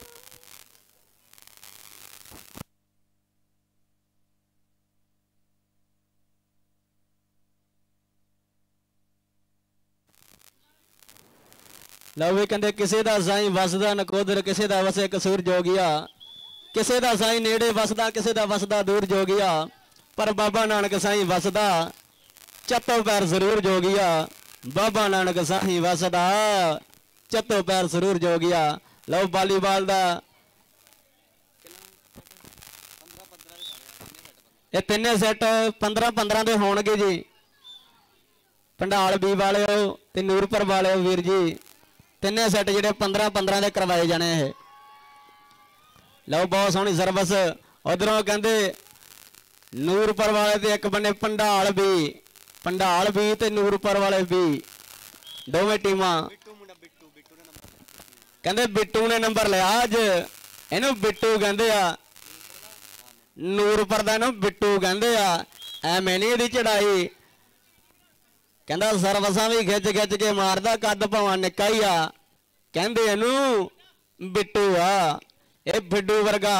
लो भी कहते किसी का साई वसदा नकोदर, किसी का वसे कसूर जोगिया, किसी का साई नेड़े वसदा, किसी का वसदा दूर जोगिया, पर बाबा नानक साई वसदा चत्तो पैर जरूर जोगिया। बाबा नानक साई वसदा चत्तो पैर जरूर जोगिया। लो वालीबॉल का ये तीन सैट पंद्रह पंद्रह के होणगे जी। भंडाल बी वाले ते नूरपुर वाले वीर जी तीन सैट ਜਿਹੜੇ पंद्रह पंद्रह ਦੇ ਕਰਵਾਏ ਜਾਣੇ ਇਹ। ਲਓ ਬਹੁਤ ਸੋਹਣੀ ਸਰਵਿਸ ਉਧਰੋਂ ਕਹਿੰਦੇ ਨੂਰਪੁਰ ਵਾਲੇ ਤੇ ਇੱਕ ਬੰਨੇ ਪੰਡਾਲ ਵੀ, ਪੰਡਾਲ ਵੀ ਤੇ ਨੂਰਪੁਰ ਵਾਲੇ ਵੀ ਦੋਵੇਂ ਟੀਮਾਂ। ਕਹਿੰਦੇ ਬਿੱਟੂ ਨੇ ਨੰਬਰ ਲਿਆ ਅੱਜ, ਇਹਨੂੰ ਬਿੱਟੂ ਕਹਿੰਦੇ ਆ। ਨੂਰਪੁਰ ਦਾ ਇਹਨੂੰ ਬਿੱਟੂ ਕਹਿੰਦੇ ਆ। ਐਵੇਂ ਨਹੀਂ ਇਹਦੀ ਚੜਾਈ। ਕਹਿੰਦਾ ਸਰਵਸਾਂ ਵੀ ਖਿੱਚ ਖਿੱਚ ਕੇ ਮਾਰਦਾ, ਕੱਦ ਭਾਵਾਂ ਨਿੱਕਾ ਹੀ ਆ। ਕਹਿੰਦੇ ਇਹਨੂੰ ਬਿੱਟੂ ਆ, ਇਹ ਬਿੱਡੂ ਵਰਗਾ।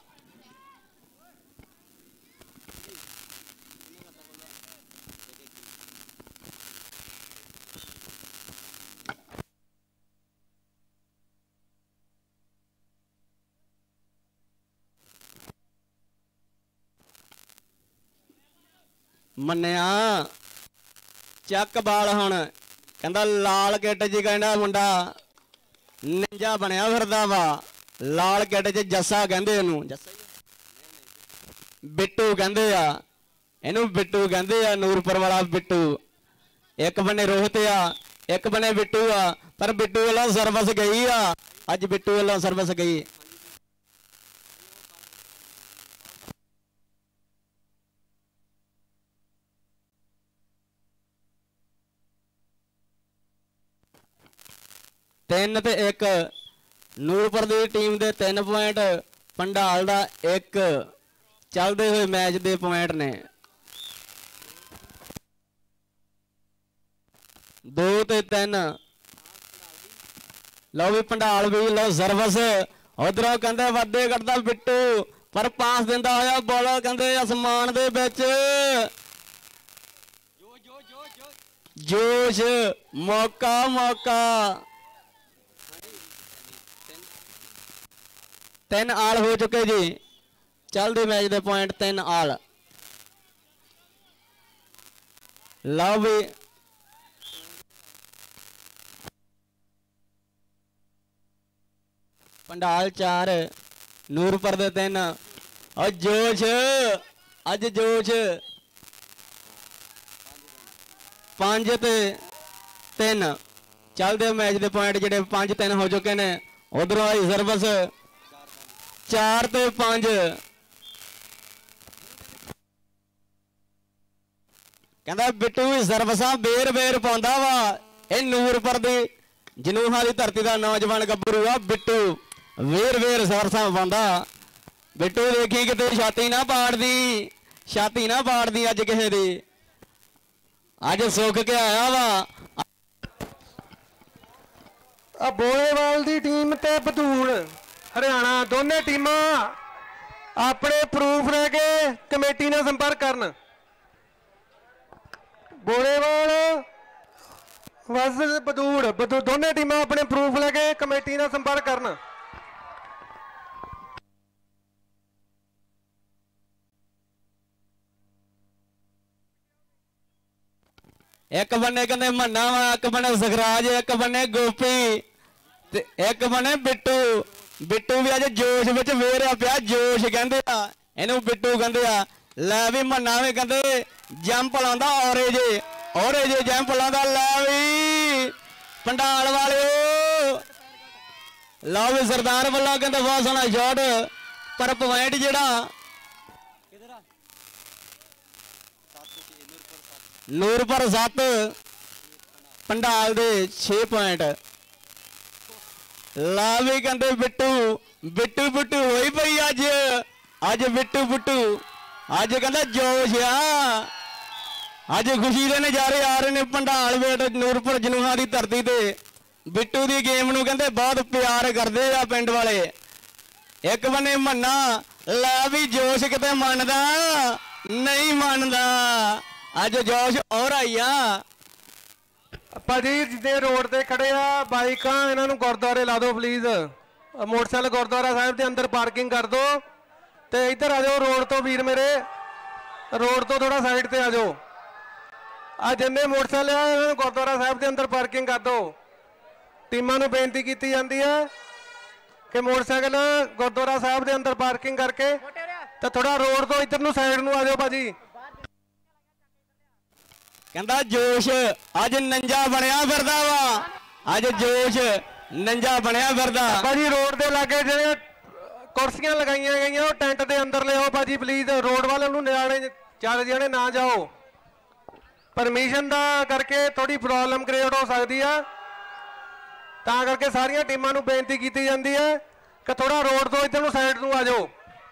ਮੰਨਿਆ ਚੱਕ ਬਾਲ ਹੁਣ। ਕਹਿੰਦਾ ਲਾਲ ਕਿੱਟ ਜੀ ਕਹਿੰਦਾ ਮੁੰਡਾ ਨਿੰਜਾ ਬਣਿਆ ਫਿਰਦਾ ਵਾ। ਲਾਲ ਕਿੱਟ ਚ ਜੱਸਾ ਕਹਿੰਦੇ ਇਹਨੂੰ, ਜੱਸਾ ਬਿੱਟੂ ਕਹਿੰਦੇ ਆ ਇਹਨੂੰ, ਬਿੱਟੂ ਕਹਿੰਦੇ ਆ। ਨੂਰਪੁਰ ਵਾਲਾ ਬਿੱਟੂ। ਇੱਕ ਬੰਨੇ ਰੋਹਿਤ ਆ, ਇੱਕ ਬੰਨੇ ਬਿੱਟੂ ਆ। ਪਰ ਬਿੱਟੂ ਵੱਲੋਂ ਸਰਵਿਸ ਗਈ ਆ ਅੱਜ, ਬਿੱਟੂ ਵੱਲੋਂ ਸਰਵਿਸ ਗਈ। तीन ते एक ਨੂਰਪੁਰ ਦੀ ਟੀਮ ਦੇ तीन ਪੁਆਇੰਟ, ਪੰਡਾਲ ਦਾ एक। ਚੱਲਦੇ ਹੋਏ ਮੈਚ ਦੇ ਪੁਆਇੰਟ ਨੇ दो ते तीन। ਲਓ ਵੀ ਪੰਡਾਲ ਵੀ ਲਓ ਸਰਵਿਸ ਉਧਰੋਂ ਕਹਿੰਦੇ ਵੱਡੇ ਕੱਢਦਾ ਬਿੱਟੂ, ਪਰ ਪਾਸ ਦਿੰਦਾ ਹੋਇਆ ਬਾਲ ਕਹਿੰਦੇ ਅਸਮਾਨ ਦੇ ਵਿੱਚ। ਜੋਸ਼ ਮੌਕਾ ਮੌਕਾ। तीन आल हो चुके जी। चलते मैच के पॉइंट तीन आल। लो भी पंडाल चार नूरपुर दे तीन। और जोश अज जोश पांच ते तीन। चलते मैच के पॉइंट जेडे पांच तीन हो चुके ने। उधरों आई सर्विस चार ते पांच। कहता बिट्टू भी सर्विसा बेर बेर पाਉਂਦਾ ਵਾ। ਇਹ ਨੂਰਪੁਰ ਦੀ ਜਨੂਹਾ ਦੀ ਧਰਤੀ ਦਾ नौजवान ਗੱਭਰੂ ਆ बिट्टू। वेर वेर सरसा पाਉਂਦਾ। बिट्टू देखी किते छाती ना पाड़दी छाती ना पाड़दी अज किसे दी। अज सुख के आया वा। बोलेवाल की टीम ते बधूड़ हरियाणा दोने टीमां अपने प्रूफ लैके कमेटी नाल संपर्क करन। बोलेवाल वर्सेस बधूड़ बधूड़ दोने टीमां अपने प्रूफ लैके कमेटी नाल संपर्क करन। एक बन्ने कन्ने मन्ना वा एक बन्ने सखराज एक बन्ने गोपी ते एक बन्ने बिट्टू। बिट्टू भी अज जोश विच वेरिया पिया जोश कहंदे आ इहनू बिट्टू कहंदे आ। लै भी मन्ना भी कहंदे जंप लांदा औरे जे औरे जे जंप लांदा। लै भी पंडाल वालिओ लो भी सरदार वाला कहंदे बहुत सोहना शॉट पर पॉइंट जेड़ा नूरपुर सत्त पंडाल दे छे पॉइंट। ला भी कहते बिट्टू बिट्टू बिट्टू होई पई अज अज बिट्टू बिट्टू अज कहता जोश आ। अज खुशी के नज़ारे आ रहे ने पंडाल वेट नूरपुर जਨੂਹਾ की धरती ते। बिट्टू की गेम नूं कहते बहुत प्यार करते आ पिंड वाले। एक बने मन्ना ला भी जोश किते मनदा नहीं मनदा अज जोश और आई आ। भाजी जिदे रोड ते खड़े आ बाइकां इन्हां नूं गुरुद्वारे ला दो प्लीज। मोटरसाइकिल गुरुद्वारा साहिब के अंदर पार्किंग कर दो। ते इधर आ जाओ रोड तो वीर मेरे रोड तो थोड़ा साइड ते आ जाओ। आ जिन्ने मोटरसाइकिल आ इन्हां नूं गुरुद्वारा साहिब के अंदर पार्किंग कर दो। टीमां नूं बेनती की जाती है कि मोटरसाइकिल गुरुद्वारा साहिब के अंदर पार्किंग करके तो थोड़ा रोड तो इधर नूं साइड नूं आ जाओ भाजी। कहता जोश अज नंजा बनया फिरदा वा। अज जोश नंजा बनया फिरदा। भाजी रोड के लागे जो कुर्सियां लगाइया गई वो टेंट के अंदर ले आओ भाजी प्लीज। रोड वाले नियाणे चार जने ना जाओ। परमिशन का करके थोड़ी प्रॉब्लम क्रिएट हो सकती है ता करके सारिया टीमां नूं बेनती की जाती है कि थोड़ा रोड तो इधर नूं साइड नूं आ जाओ।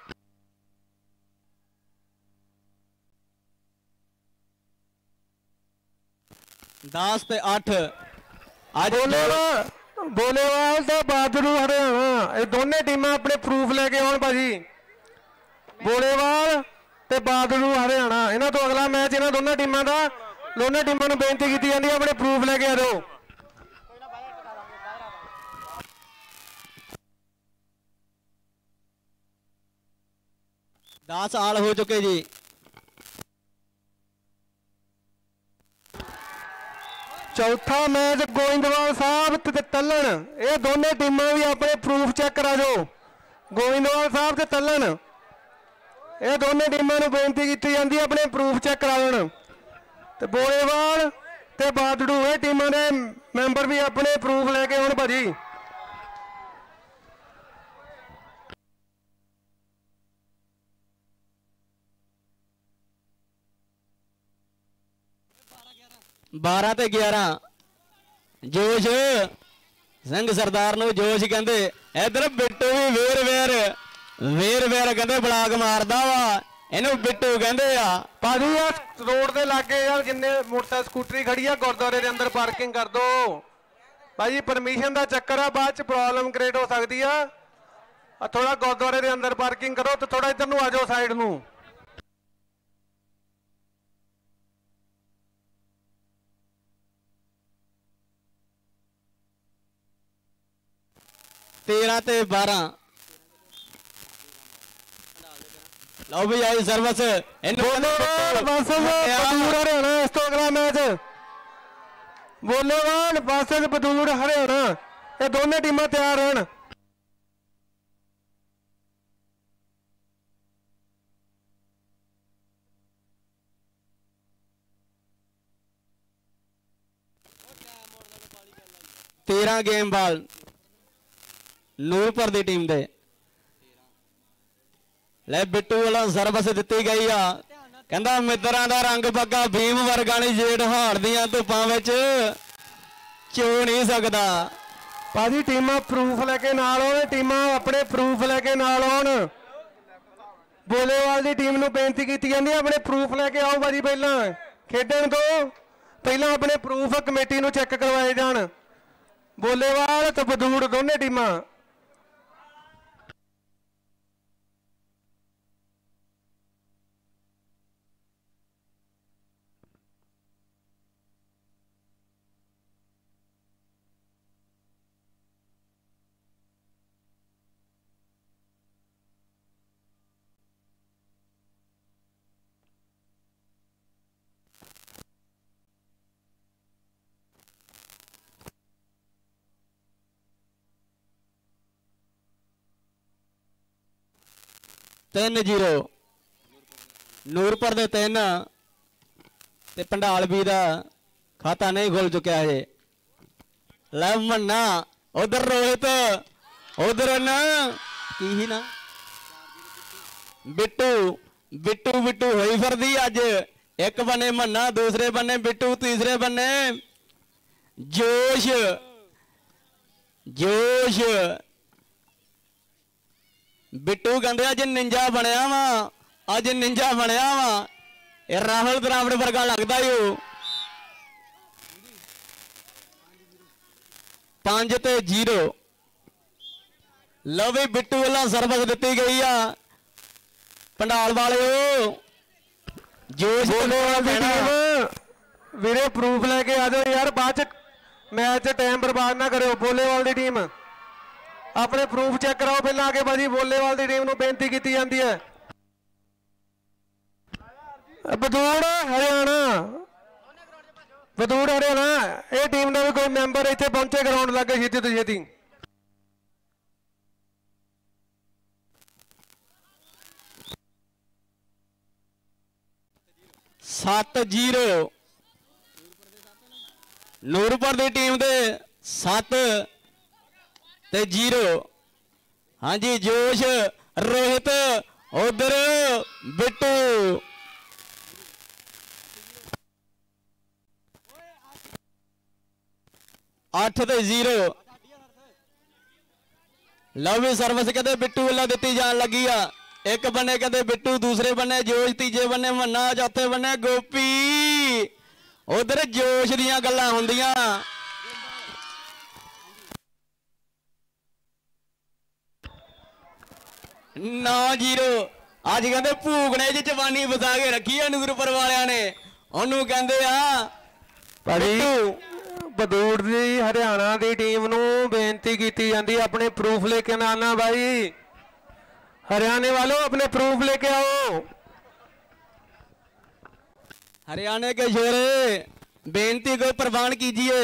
दस ते अठ अज बोलेवाल बोलेवाल तो बादरू हरियाणा ये दोने टीमां अपने प्रूफ लेके आउण भाजी। बोलेवाल ते बादरू हरियाणा इन्हां तो अगला मैच इन्हां दोनों टीमां दा दोनों टीमां नूं बेनती की जाती है अपने प्रूफ लेके आ जाओ। दस आल हो चुके जी। चौथा मैच गोविंदवाल साहब ते तलन ये दोनों टीमां भी अपने प्रूफ चेक करा दो। गोविंदवाल साहब ते तलन ये दोनों टीमां नूं बेनती की जाती है अपने प्रूफ चेक करा देण। ते बोलेवाल ते बादड़ू ये टीमां दे मैंबर भी अपने प्रूफ लेके आउण भाजी। बारह ते ग्यारह जोश सिंह सरदार नूं जोश कहंदे। इधर बिट्टू भी वेर वेर वेर वेर कहंदे बलाक मारदा वा इहनूं बिट्टू कहंदे आ। भाजी यार रोड के लागे यार जिन्ने मोटरसाइकिल स्कूटरी खड़ी है गुरुद्वारे के अंदर पार्किंग कर दो भाजी। परमिशन का चक्कर है बाद च प्रॉब्लम क्रिएट हो सकती है। थोड़ा गुरुद्वारे के अंदर पार्किंग करो तो थोड़ा इधर नूं आ जाओ साइड नूं। तेरह ते बारह लो भी आई सर्विस बस बदूर हरियाणा इस तो अगला मैच बोलेवाल बस बदूर हरियाणा ये दोनों टीमां तैयार हैं। तेरह गेम बाल ਨੂਰਪੁਰ ਦੀ ਟੀਮ ਦੇ ਲੈ ਬਿੱਟੂ ਵੱਲੋਂ ਸਰਵਿਸ ਦਿੱਤੀ ਗਈ ਆ ਕਹਿੰਦਾ ਮਿੱਤਰਾਂ ਦਾ ਰੰਗ ਪੱਕਾ ਭੀਮ ਵਰਗਾ ਨਹੀਂ ਜੇੜ ਹਾੜ ਦੀਆਂ ਧੁੱਪਾਂ ਵਿੱਚ ਚੋ ਨਹੀਂ ਸਕਦਾ। ਭਾਜੀ ਟੀਮਾਂ ਪ੍ਰੂਫ ਲੈ ਕੇ ਨਾਲ ਆਉਣ ਟੀਮਾਂ ਆਪਣੇ ਪ੍ਰੂਫ ਲੈ ਕੇ ਨਾਲ ਆਉਣ ਬੋਲੇਵਾਲ ਦੀ ਟੀਮ ਨੂੰ ਬੇਨਤੀ ਕੀਤੀ ਜਾਂਦੀ ਹੈ ਆਪਣੇ ਪ੍ਰੂਫ ਲੈ ਕੇ ਆਓ ਭਾਜੀ ਪਹਿਲਾਂ ਖੇਡਣ ਤੋਂ ਪਹਿਲਾਂ ਆਪਣੇ ਪ੍ਰੂਫ ਕਮੇਟੀ ਨੂੰ ਚੈੱਕ ਕਰਵਾਏ ਜਾਣ ਬੋਲੇਵਾਲ ਤੇ ਬਦੂੜ ਦੋਨੇ ਟੀਮਾਂ। तीन जीरो ਨੂਰਪੁਰ ਦੇ तीन ते पंडाल भी दा खाता नहीं खुल चुका है। लै मन्ना उधर रोहित उधर ना की ही ना बिट्टू बिट्टू बिट्टू होई फिरदी अज एक बने मन्ना दूसरे बने बिट्टू तीसरे बने जोश जोश बिट्टू कहते अज निंजा बनया वा अज निंजा बनया वा ये राहुल द्राविड़ वर्गा लगता ही पांच ते जीरो। लो भी बिट्टू वाला सर्विस दी गई आ पंडाल वाले जोश वीरे प्रूफ लेके आ जाओ यार बाद मैच टाइम बर्बाद ना करो। बोलेवाल की टीम अपने प्रूफ चेक कराओ पहले आगे भाजी बोलेवाल की टीम को बेनती की जाती है। बदूड़ हरियाणा बदूड़ हरियाणा ये टीम का भी कोई मैंबर इतने पहुंचे ग्राउंड लगे छेती तो छेती। सत्त जीरो ਨੂਰਪੁਰ की टीम दे सत्त ते जीरो। हाँ जी जोश रोहित उधर बिट्टू अठ ते जीरो। लव सर्विस कहते बिट्टू वाला दी जान लगी आ एक बने कहते बिट्टू दूसरे बने जोश तीजे बने मन्ना चौथे बने गोपी उधर जोश दियां गल्लां हुंदियां। नौ जीरो अज कहते भूखने च जवानी बसा के रखी है ਨੂਰਪੁਰ वालिया ने ਉਹਨੂੰ ਕਹਿੰਦੇ ਆ ਭਾਜੀ ਬਦੂੜ ਦੀ ਹਰਿਆਣਾ ਦੀ ਟੀਮ ਨੂੰ ਬੇਨਤੀ ਕੀਤੀ ਜਾਂਦੀ अपने प्रूफ लेके ना आना भाई हरियाणा वालों अपने प्रूफ लेके आओ। हरियाणा के शेरे बेनती को प्रवान कीजिए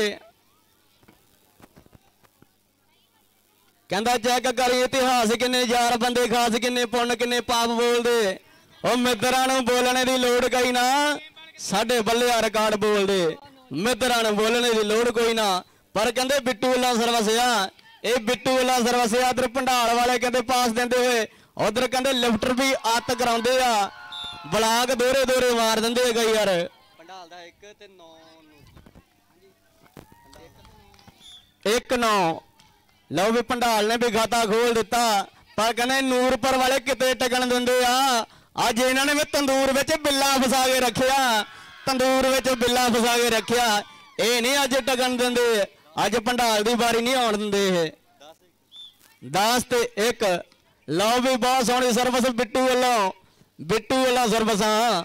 कहता चेक करी इतिहास किन्ने यार बंदे खास किन्ने पुण्य किन्ने पाप बोलते ओ मित्रा बोलने की लोड़ कई ना साडे बल्ले रिकॉर्ड बोलते मित्रा बोलने की लोड़ कोई ना पर कहते बिट्टू वाला सर्विस आ ये बिट्टू वाला सर्विस आ। इधर भंडाल वाले कहते पास देंदे हुए उधर कहते लिफ्टर भी आत कराउंदे आ ब्लाक दोहरे दोहरे मार देंदे कई यार भंडाल दा एक ते नौ एक नौ। लो भी भंडाल ने भी खाता खोल दिता पर कहने ਨੂਰਪੁਰ वाले किते टकन देंदे आ अज इन्होंने भी तंदूर विच बिल्ला फसा के रखिया तंदूर विच बिल्ला फसा के रखिया ये नहीं अज टकन देंदे अज भंडाल की बारी नहीं आउण दिंदे दस ते एक। लो भी बहुत सोहनी सर्विस बिट्टू वालों बिट्टू वाला सर्विस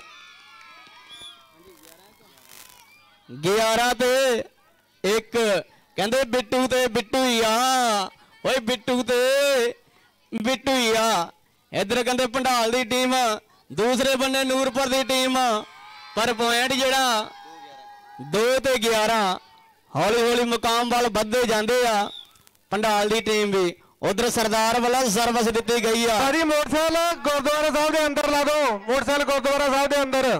ग्यारह ते एक कहते बिट्टू ते बिट्टू ही आ ओए बिट्टू ते बिट्टू ही आ। इधर कहते भंडाल की टीम दूसरे बन्ने नूरपुर की टीम पर पॉइंट जिहड़ा दो ते ग्यारह हौली हौली मुकाम वाल बढ़ते जाते आ भंडाल की टीम भी। उधर सरदार वाला सर्विस दी गई है। सारी मोटरसाइकिल गुरुद्वारा साहब के अंदर ला दो, मोटरसाइकिल गुरुद्वारा साहब के अंदर।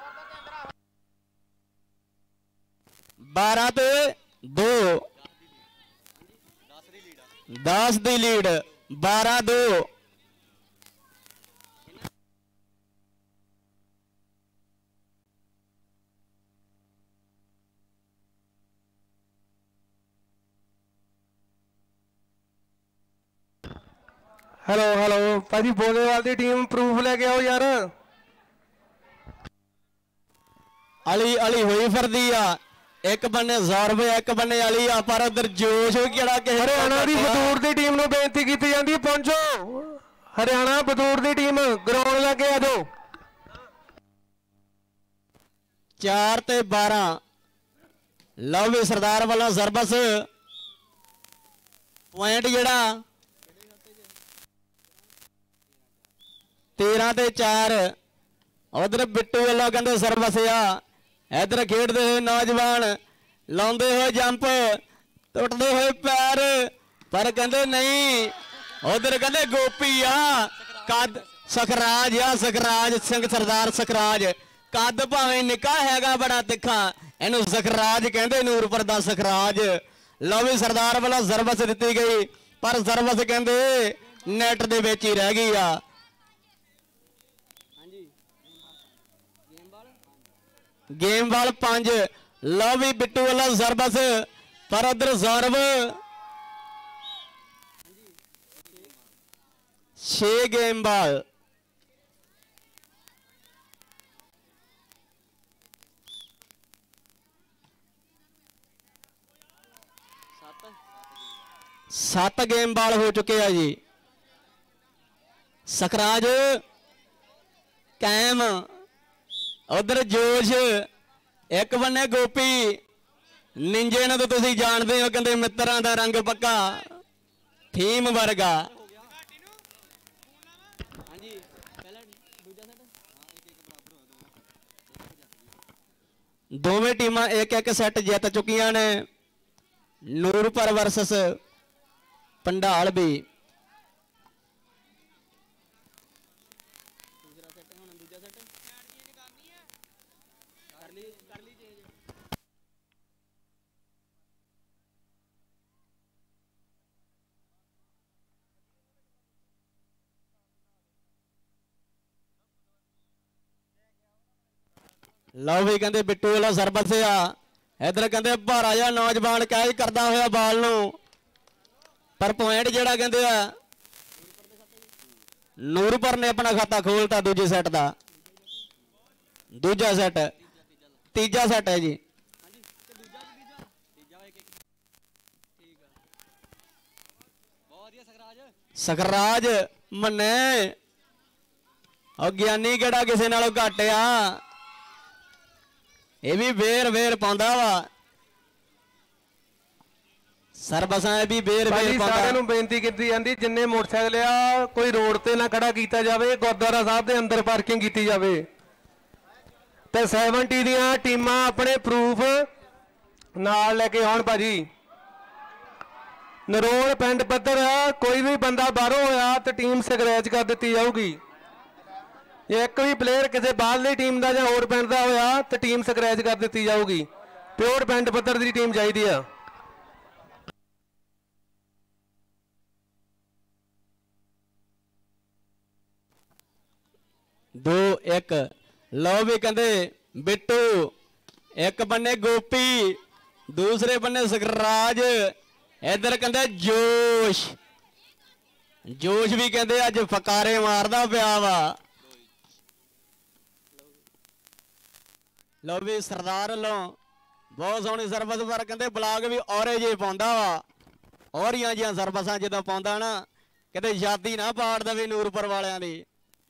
बारह ते दो दस की लीड बारह दो। हेलो हेलो भाजी बोलेवाल की टीम प्रूफ लेके आओ यार। अली अली हुई फिरदी आ एक बन्ने ज़ौरब एक बन्ने अली आ पर उधर जोश किहड़ा किसे हरियाणा की बतूर की टीम को बेनती की जाती है पहुंचो। हरियाणा बतूर की टीम ग्राउंड लेके आ जाओ। चार ते बारह लव भी सरदार वाला सर्विस पॉइंट जिहड़ा तेरह ते चार। उधर बिट्टू वाला कहते सर्विस आ। इधर खेडते हुए नौजवान लाते हुए जंप टुटते हुए पैर पर कहते नहीं। उधर कहते गोपी आ कद सखराज आ सखराज सिंह सरदार सखराज कद भावें निका हैगा बड़ा तिखा इनू सखराज कहते नूरपुर दा सखराज। लो भी सरदार वाला सर्विस दी गई पर सर्विस कहते नैट दे विच ही रह गई आ। गेम वाल पांच लो भी बिट्टू वाला सर्विस पर उधर ज़ौरब छे गेम बाल। सात गेम बाल हो चुके हैं जी। सखराज कैम उधर जोश एक बन्ने गोपी निंजे ने तो तुसी जानते हो कहते मित्रों का रंग पक्का थीम वर्गा। दोवें टीमां एक एक सैट जित चुकियां ने। नूरपुर वर्सस भंडाल भी। लो भी कहते बिट्टू वाला सर्विस आ। इधर कहते भारा जा नौजवान कैच करता हुआ बाल नू पर पॉइंट जिहड़ा कहते आ नूरपुर ने अपना खाता खोलता दूजे सैट का। दूजा सैट तीजा सैट है जी। सखराज मन्ने और ज्ञानी केड़ा किसे नालों घट आ। ये भी बेर वेर पाउंदा वा सर्विसां भी बेर वेर पाउंदा। सारिਆਂ ਨੂੰ ਬੇਨਤੀ ਕੀਤੀ ਜਾਂਦੀ ਜਿੰਨੇ ਮੋਟਰਸਾਈਕਲ ਆ ਕੋਈ ਰੋਡ ਤੇ ਨਾ ਖੜਾ ਕੀਤਾ ਜਾਵੇ ਗੁਰਦੁਆਰਾ ਸਾਹਿਬ ਦੇ ਅੰਦਰ ਪਾਰਕਿੰਗ ਕੀਤੀ ਜਾਵੇ ਤੇ ਸੱਤਰ ਦੀਆਂ ਟੀਮਾਂ ਆਪਣੇ ਪ੍ਰੂਫ ਨਾਲ ਲੈ ਕੇ ਆਉਣ ਭਾਜੀ। ਨਰੋਲ ਪਿੰਡ ਪੱਧਰ ਕੋਈ ਵੀ ਬੰਦਾ ਬਾਹਰੋਂ ਹੋਇਆ ਤੇ ਟੀਮ ਸਕ੍ਰੈਚ ਕਰ ਦਿੱਤੀ ਜਾਊਗੀ। एक भी प्लेयर किसी बाहरली टीम का या होर पिंड का होया तो टीम स्क्रैच कर दी जाऊगी। प्योर पिंड पत्थर की टीम चाहिए है। दो एक लो भी कहते बिट्टू एक बन्ने गोपी दूसरे बन्ने सखराज। इधर कहते जोश जोश भी कहते अज फकारे मारदा पिया वा। लो भी सरदार लो बहुत सोहनी सर्विस पर कहते ब्लाक भी औरे जे पाउंदा वा। औरियां जिहां सर्विसां जदों पाउंदा ना कहते यादी ना पाड़ देवे नूरपुर वालियां दी।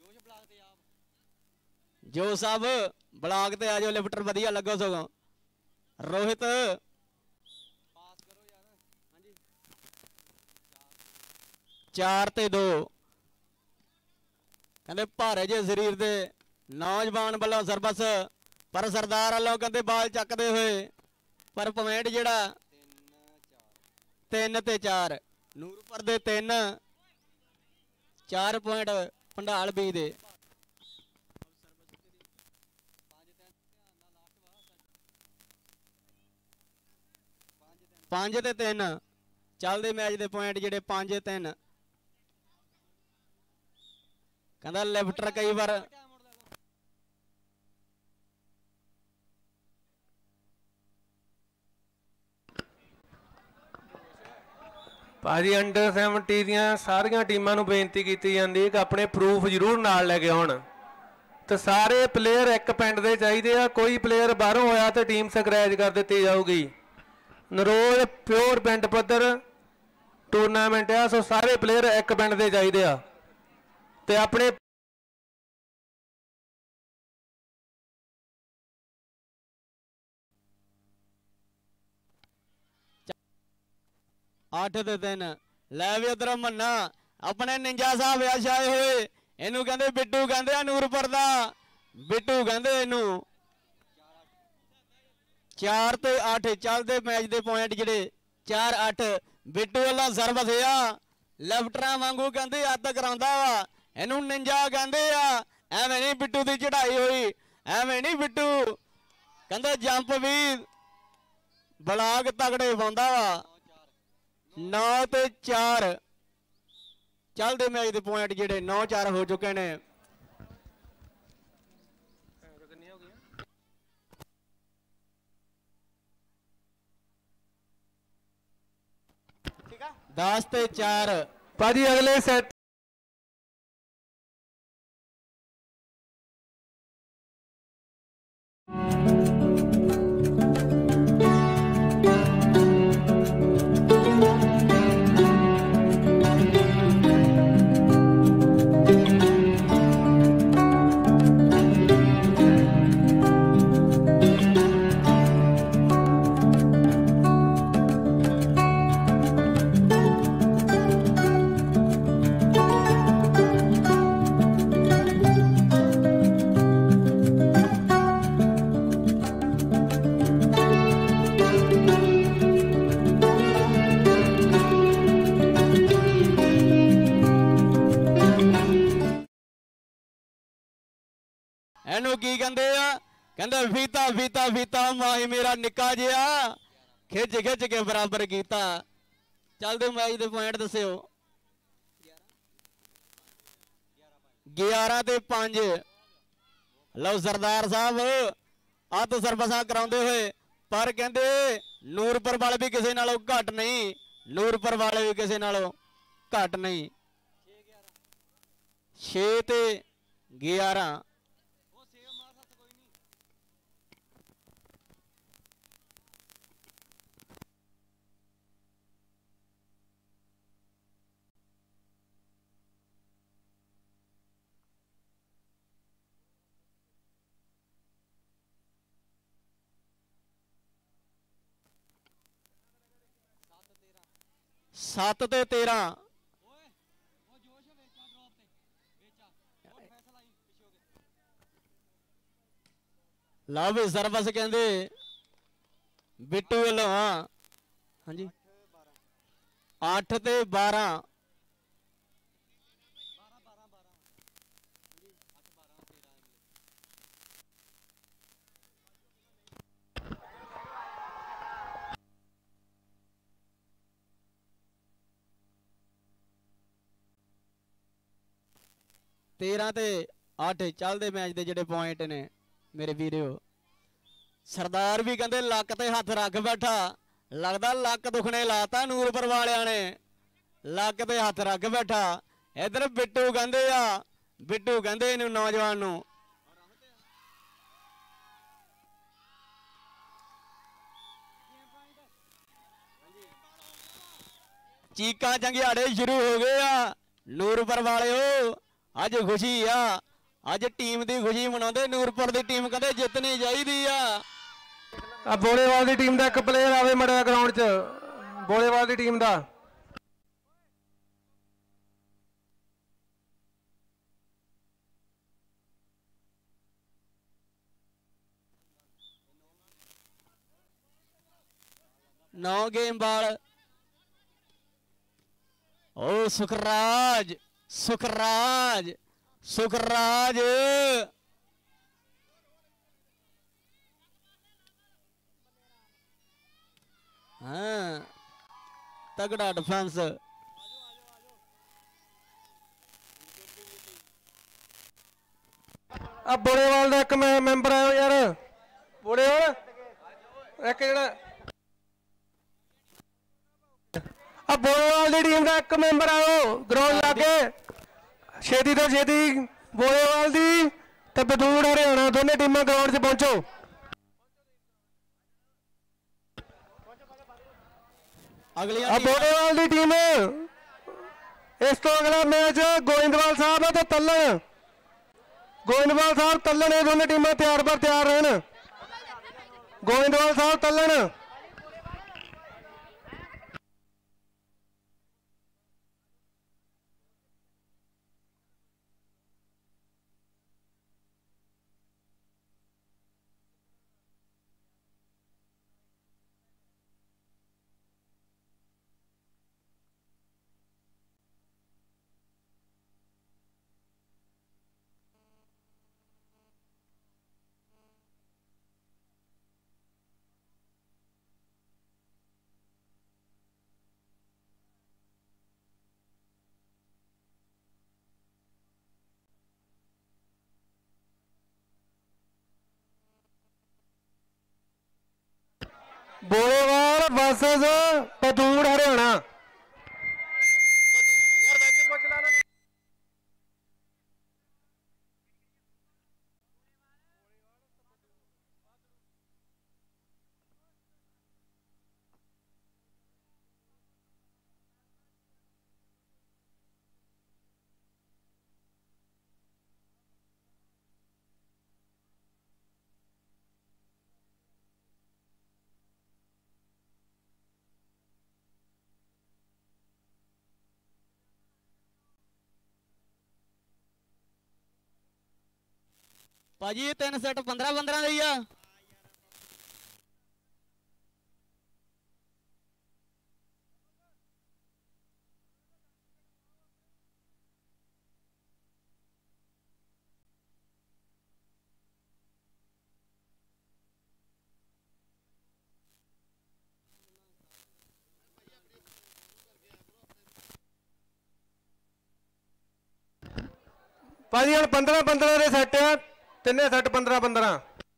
जो साहब ब्लाक ते आ जाओ लिफ्टर वधिया लगो सगों। रोहित चार ते दो कहते भारे जे शरीर दे नौजवान वालों सर्विस पर सरदार वालों कहते बाल चकते हुए पर पॉइंट जिहड़ा तीन ते चार नूरपुर दे तीन चार पॉइंट भंडाल बी दे पांच ते तीन चलते मैच दे पॉइंट जिहड़े पांच तीन कहता लिफ्टर कई बार भाजी अंडर सैवनटी दियां सारियां टीमां नूं बेनती कीती जांदी है कि अपने प्रूफ जरूर नाल लैके आउण ते सारे प्लेयर एक पिंड दे चाहीदे आ। कोई प्लेयर बाहरों होया तो टीम स्क्रैच कर दित्ती जाऊगी। नरोज प्योर पिंड पद्धर टूरनामेंट आ, सो सारे प्लेयर एक पिंड दे चाहीदे आ ते अपने अठ ते तीन लै भी उधर मन्ना अपने निंजा साहब आए हुए इनू कहते बिट्टू कहते नूरपुर दा बिट्टू कहते इनू चार ते अठ चलते मैच दे पॉइंट जिहड़े चार अठ बिट्टू वाला सर्विस आ लेफ्टरा वांगू कहते अत करांदा वा इनू निंजा कहते आ एवें नहीं बिट्टू की चढ़ाई हुई एवें नहीं बिट्टू कहते जंप भी ब्लाक तगड़े पाउंदा वा नौ ते चार चलते मैच के पॉइंट जिहड़े नौ चार हो चुके ने दस ते चार भाजी अगले सैट एनू की कहते कहते फीता फीता फीता माही मेरा निक्का जिहा खिच खिच के बराबर किया। चलते मैच के पॉइंट दस्यो ग्यारह ते पांच लो सरदार साहब अत सर्विसा कराते हुए पर कहते नूरपुर वाले भी किसी नालों घट नहीं नूरपुर वाले भी किसी नालों घट नहीं छे ते ग्यारह सत्त ते तेरह लो भी सर्विस कहते बिट्टू वालों हाँ हाँ जी अठ ते बारह तेरह ते अठ चलते मैच के जोड़े पॉइंट ने मेरे वीरो सरदार भी कहते लक ते हथ रख बैठा लगता लक दुखने लाता नूरपुर वालिया ने लक ते हथ रख बैठा। इधर बिट्टू कहते आ बिट्टू कहते इन नौजवान नू चीका चंगियाड़े शुरू हो गए आ नूरपुर वाले हो अज खुशी आ अज टीम की खुशी मनाते नूरपुर की टीम कहते जितनी चाहिए आ। बोलेवाल की टीम का एक प्लेयर आवे मड़ा ग्राउंड च बोलेवाल की टीम का नौ गेम बाल। ओ सुखराज सुखराज सुखराज हाँ तगड़ा डिफेंस। अब बोलेवाल का एक मैंबर है यार, बोलेवाल एक जरा अब बोलेवाल की टीम का एक मैंबर आओ ग्राउंड लागे छेती तो छेती बोलेवाल की ते बदूड़ हरियाणा दोनों टीमां ग्राउंड च पहुंचो। अगली अब बोलेवाल की टीम इस तो अगला मैच गोविंदवाल साहब है तो तल्लन गोविंदवाल साहब तल्लन है दोनों टीमां तैयार पर तैयार रहन। गोविंदवाल साहब तल्लन बोलेवाल वर्सेस बदूड़ हरियाणा। भाजी तीन सैट पंद्रह पंद्रह दी आ। भाजी हम पंद्रह पंद्रह के सैट है तिने सैट पंद्रह पंद्रह।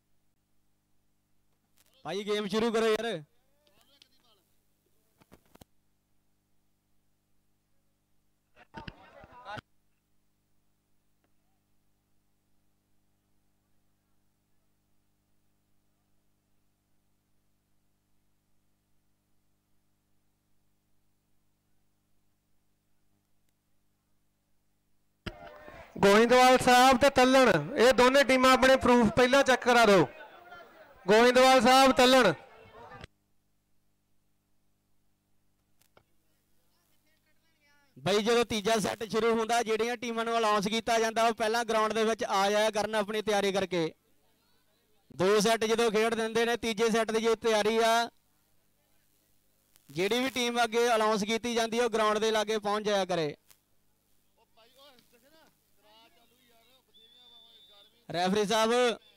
भाई गेम शुरू करो यार। गोविंदवाल साहब ते तल्लन ये दोनों टीमां अपने प्रूफ पहला चेक करा दो। गोविंदवाल साहब तल्लन भाई जो तीजा सैट शुरू होंदा जिहड़ियां टीमां नूं अलाउंस कीता जांदा ओह पहलां ग्राउंड दे विच आ जाया करन अपनी तैयारी करके। दो सैट जो खेड दिंदे ने तीजे सैट की जो तैयारी आ जिहड़ी भी टीम अगे अलाउंस की जाती है ग्राउंड के लागे पहुंच जाया करे। रेफरी साहब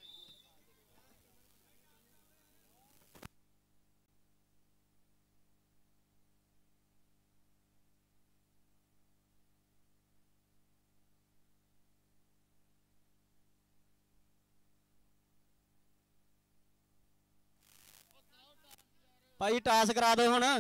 भाई टास करा दो हुण।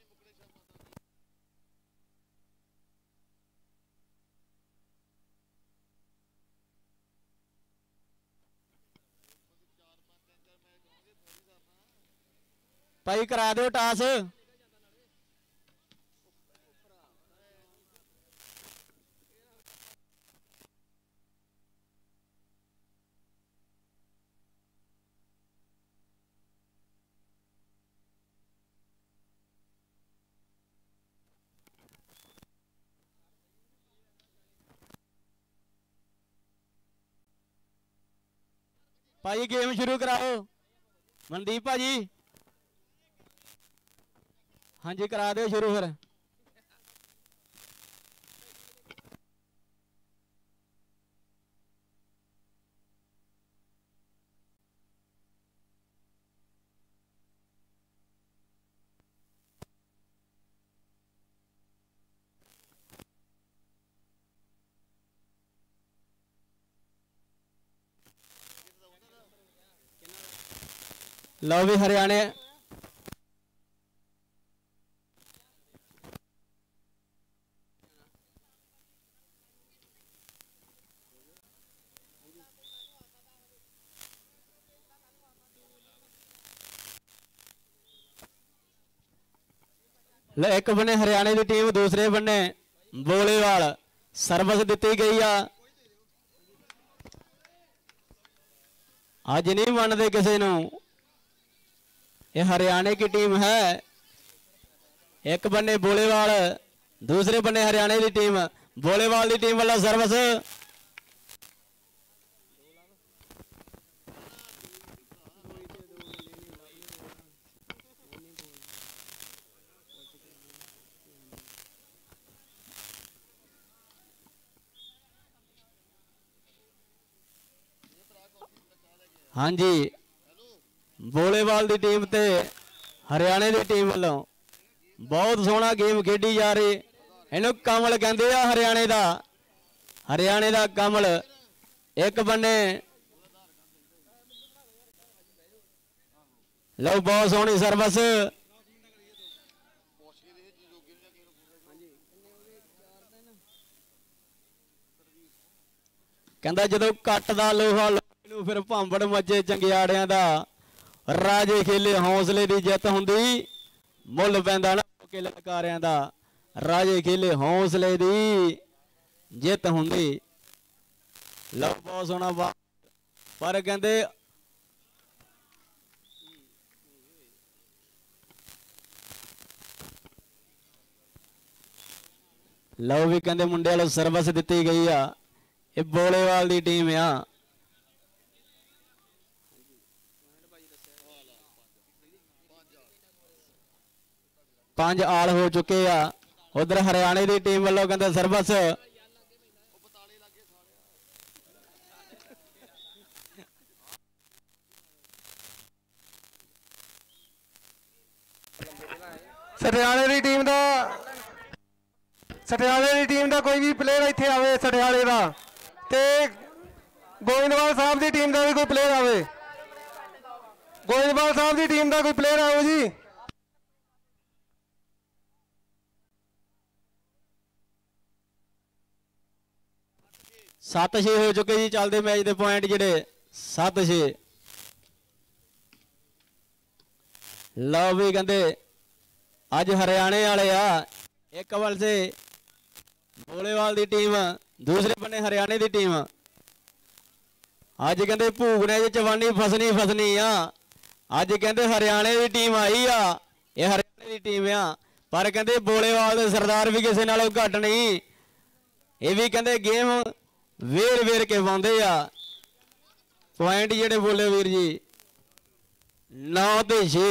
भाई करा दो टास। भाई गेम शुरू कराओ मनदीप भाजी। हाँ जी करा दो शुरू फिर। लो भी हरियाणे लो एक बने हरियाणे की टीम दूसरे बने बोलेवाल सर्विस दी गई आ अज नहीं मनते किसी नूं ये हरियाणे की टीम है। एक बने बोलेवाल दूसरे बने हरियाणे की टीम बोलेवाल की टीम वाला सर्विस हाँ जी बोलेवाल की टीम ते हरियाणे की टीम वालों बहुत सोहना गेम खेडी जा रही। इनू कमल कहते आ हरियाणे का हरियाणे का कमल। एक बने लो बहुत सोहनी सर्विस कहता जो कट का लोहा फिर भांबड़ मजे चंगियाड़िया का राजे खेले हौसले की जित होंगी मुल पैंदा ना ललकारिया का राजे खेले हौसले की जित होंगी। लो बहुत सोहना बात पर कहते लो भी कहते मुंडे वालों सर्विस दी गई आ ये बोलेवाल की टीम आ। पांच आल हो चुके आ उधर हरियाणे की टीम वालों कहते सर्विस सठियाले की टीम का सठियाले की टीम का कोई भी प्लेयर इत्थे आवे सठियाले का ते गोविंदवाल साहब की टीम का भी कोई प्लेयर आवे गोविंदवाल साहब की टीम का कोई प्लेयर आओ जी। सत्त छे हो चुके जी चलते मैच के पॉइंट जेडे सत्त छे। लो भी कहते अज हरियाणे वाले आ एक वाल से बोलेवाल की टीम दूसरे बने हरियाणे की टीम अज कहते भूगने चवानी फसनी फसनी आ। अज कहते हरियाणे की टीम आई आ ये हरियाणे की टीम आ पर कहते बोलेवाल के सरदार भी किसी नालों घट नहीं ये भी कहते गेम वेर वेर के पाते आ। पॉइंट जेडे बोले वीर जी नौ ते छे।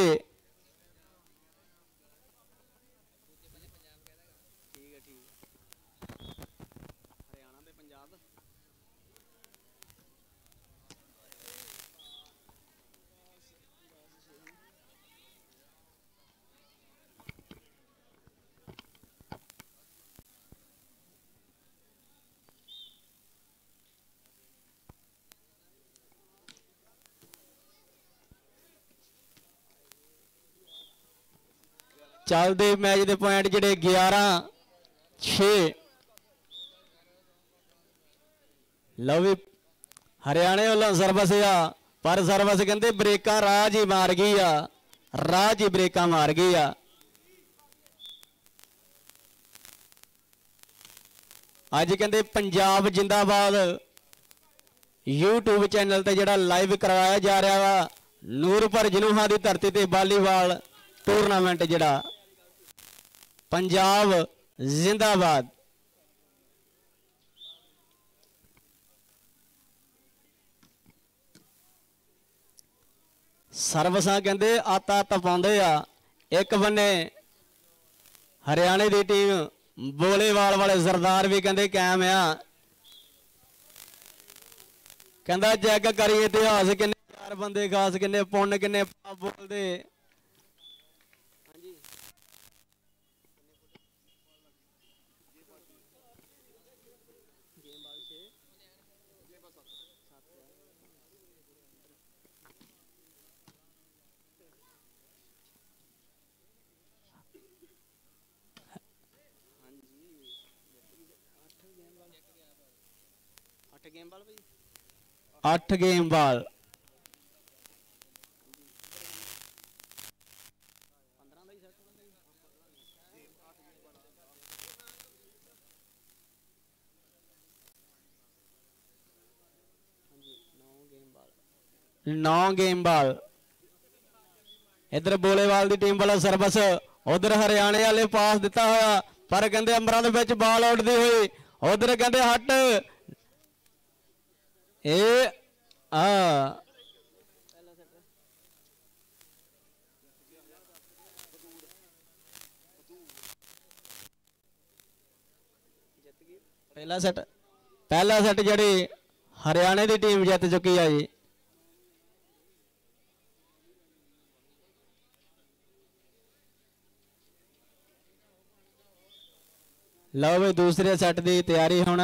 चलते मैच के पॉइंट जेडे ग्यारह छे। लो भी हरियाणे वालों सर्विस आ पर सर्विस कहते ब्रेका राज ही मार गई आ राज ही ब्रेका मार गई आ। अज कहते पंजाब जिंदाबाद यूट्यूब चैनल ते जेड़ा लाइव करवाया जा रहा वा नूरपुर जनूहा की धरती ते वॉलीबॉल टूरनामेंट जेड़ा पंजाब जिंदाबाद। सर्विसा कहते आता आता पाते आ एक बने हरियाणे की टीम बोलेवाल वाले सरदार भी कहते कायम आ, कहता चेक करिए इतिहास किन्ने चार बंदे खास किन्ने पुन किन्ने पाप बोलते। अठ गेम बाल नौ गेम बाल। इधर बोलेवाल की टीम वाला सर्विस, उधर हरियाणे वाले पास दिता होया पर कहते अंबरां दे विच बाल उड़दी हुई, उधर कहते हट ए आ पहला सेट पहला सेट जी हरियाणे की टीम जित चुकी है जी। लो भाई दूसरे सेट की तैयारी हुण।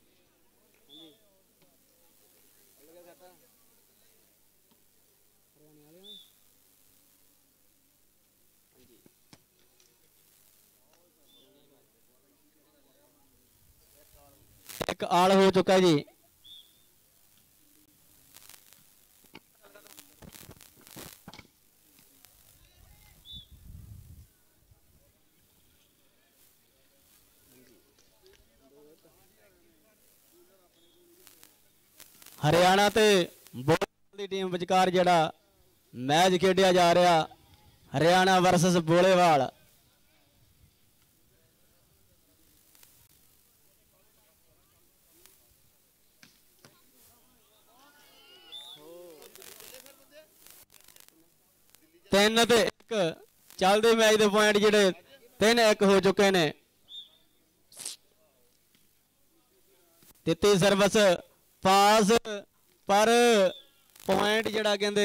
एक आल हो चुका है जी। हरियाणा ते बोलेवाल की टीम विचकार जिहड़ा मैच खेडिया जा रहा, हरियाणा वर्सेस बोलेवाल। तीन ते एक चलते मैच के पॉइंट जिहड़े तीन एक हो चुके ने। दित्ती सर्विस पास पर पॉइंट जिहड़ा कहंदे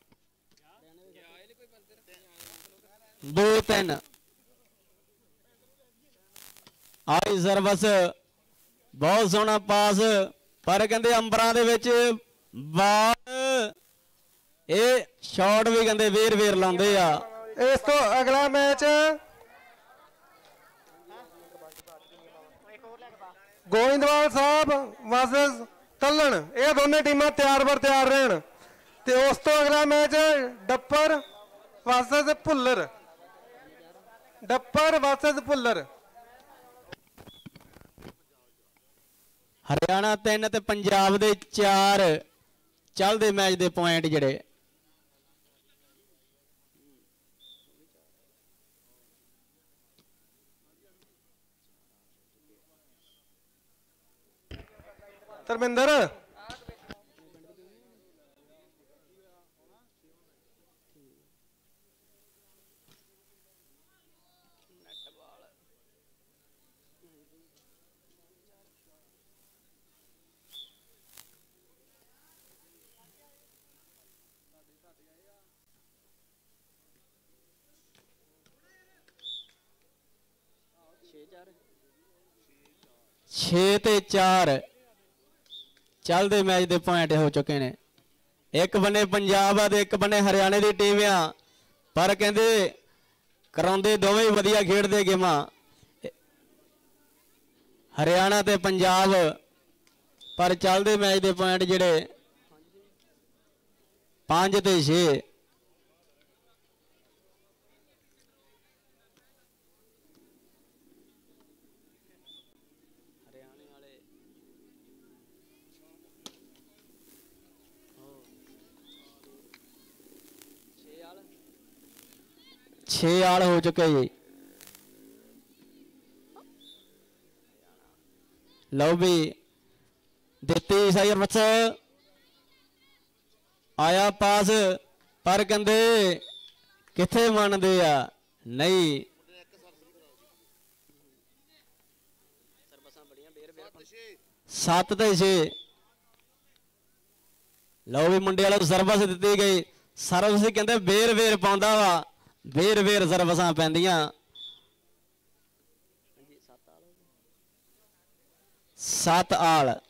दो तीन। आई सर्विस बहुत सोहना पास पर कहंदे अंबरां दे विच बाल ए शॉट भी कहंदे वेर वेर लाउंदे आ। इस तो अगला मैच गोविंदवाल साहब वर्सेस तलन, ये दोनों टीमां तैयार पर तैयार रहन। ते उस तो अगला match Dappar versus Bhullar, Dappar versus Bhullar. Haryana तीन ते पंजाब दे चार चलते मैच दे पॉइंट जिहड़े धर्मेंद्र छे ते चार चलते मैच के पॉइंट हो चुके ने। एक बने पंजाब आ एक बने हरियाणे की टीम आ, पर कहते कराउंदे दोवें वधिया खेडदे गेमां। हरियाणा ते पंजाब पर चलते मैच के पॉइंट जिहड़े पांच ते छे। छे आल हो चुके जी। लो भी दित्ती सर्विस आया पास पर कहंदे किथे मनदे आ नहीं सत्त ते छे। लो भी मुंडे वालों सर्विस दी गई। सर्विस कहते बेर बेर पाँदा वा, बेर बेर सर्विसां पैंदियां। सत्त आल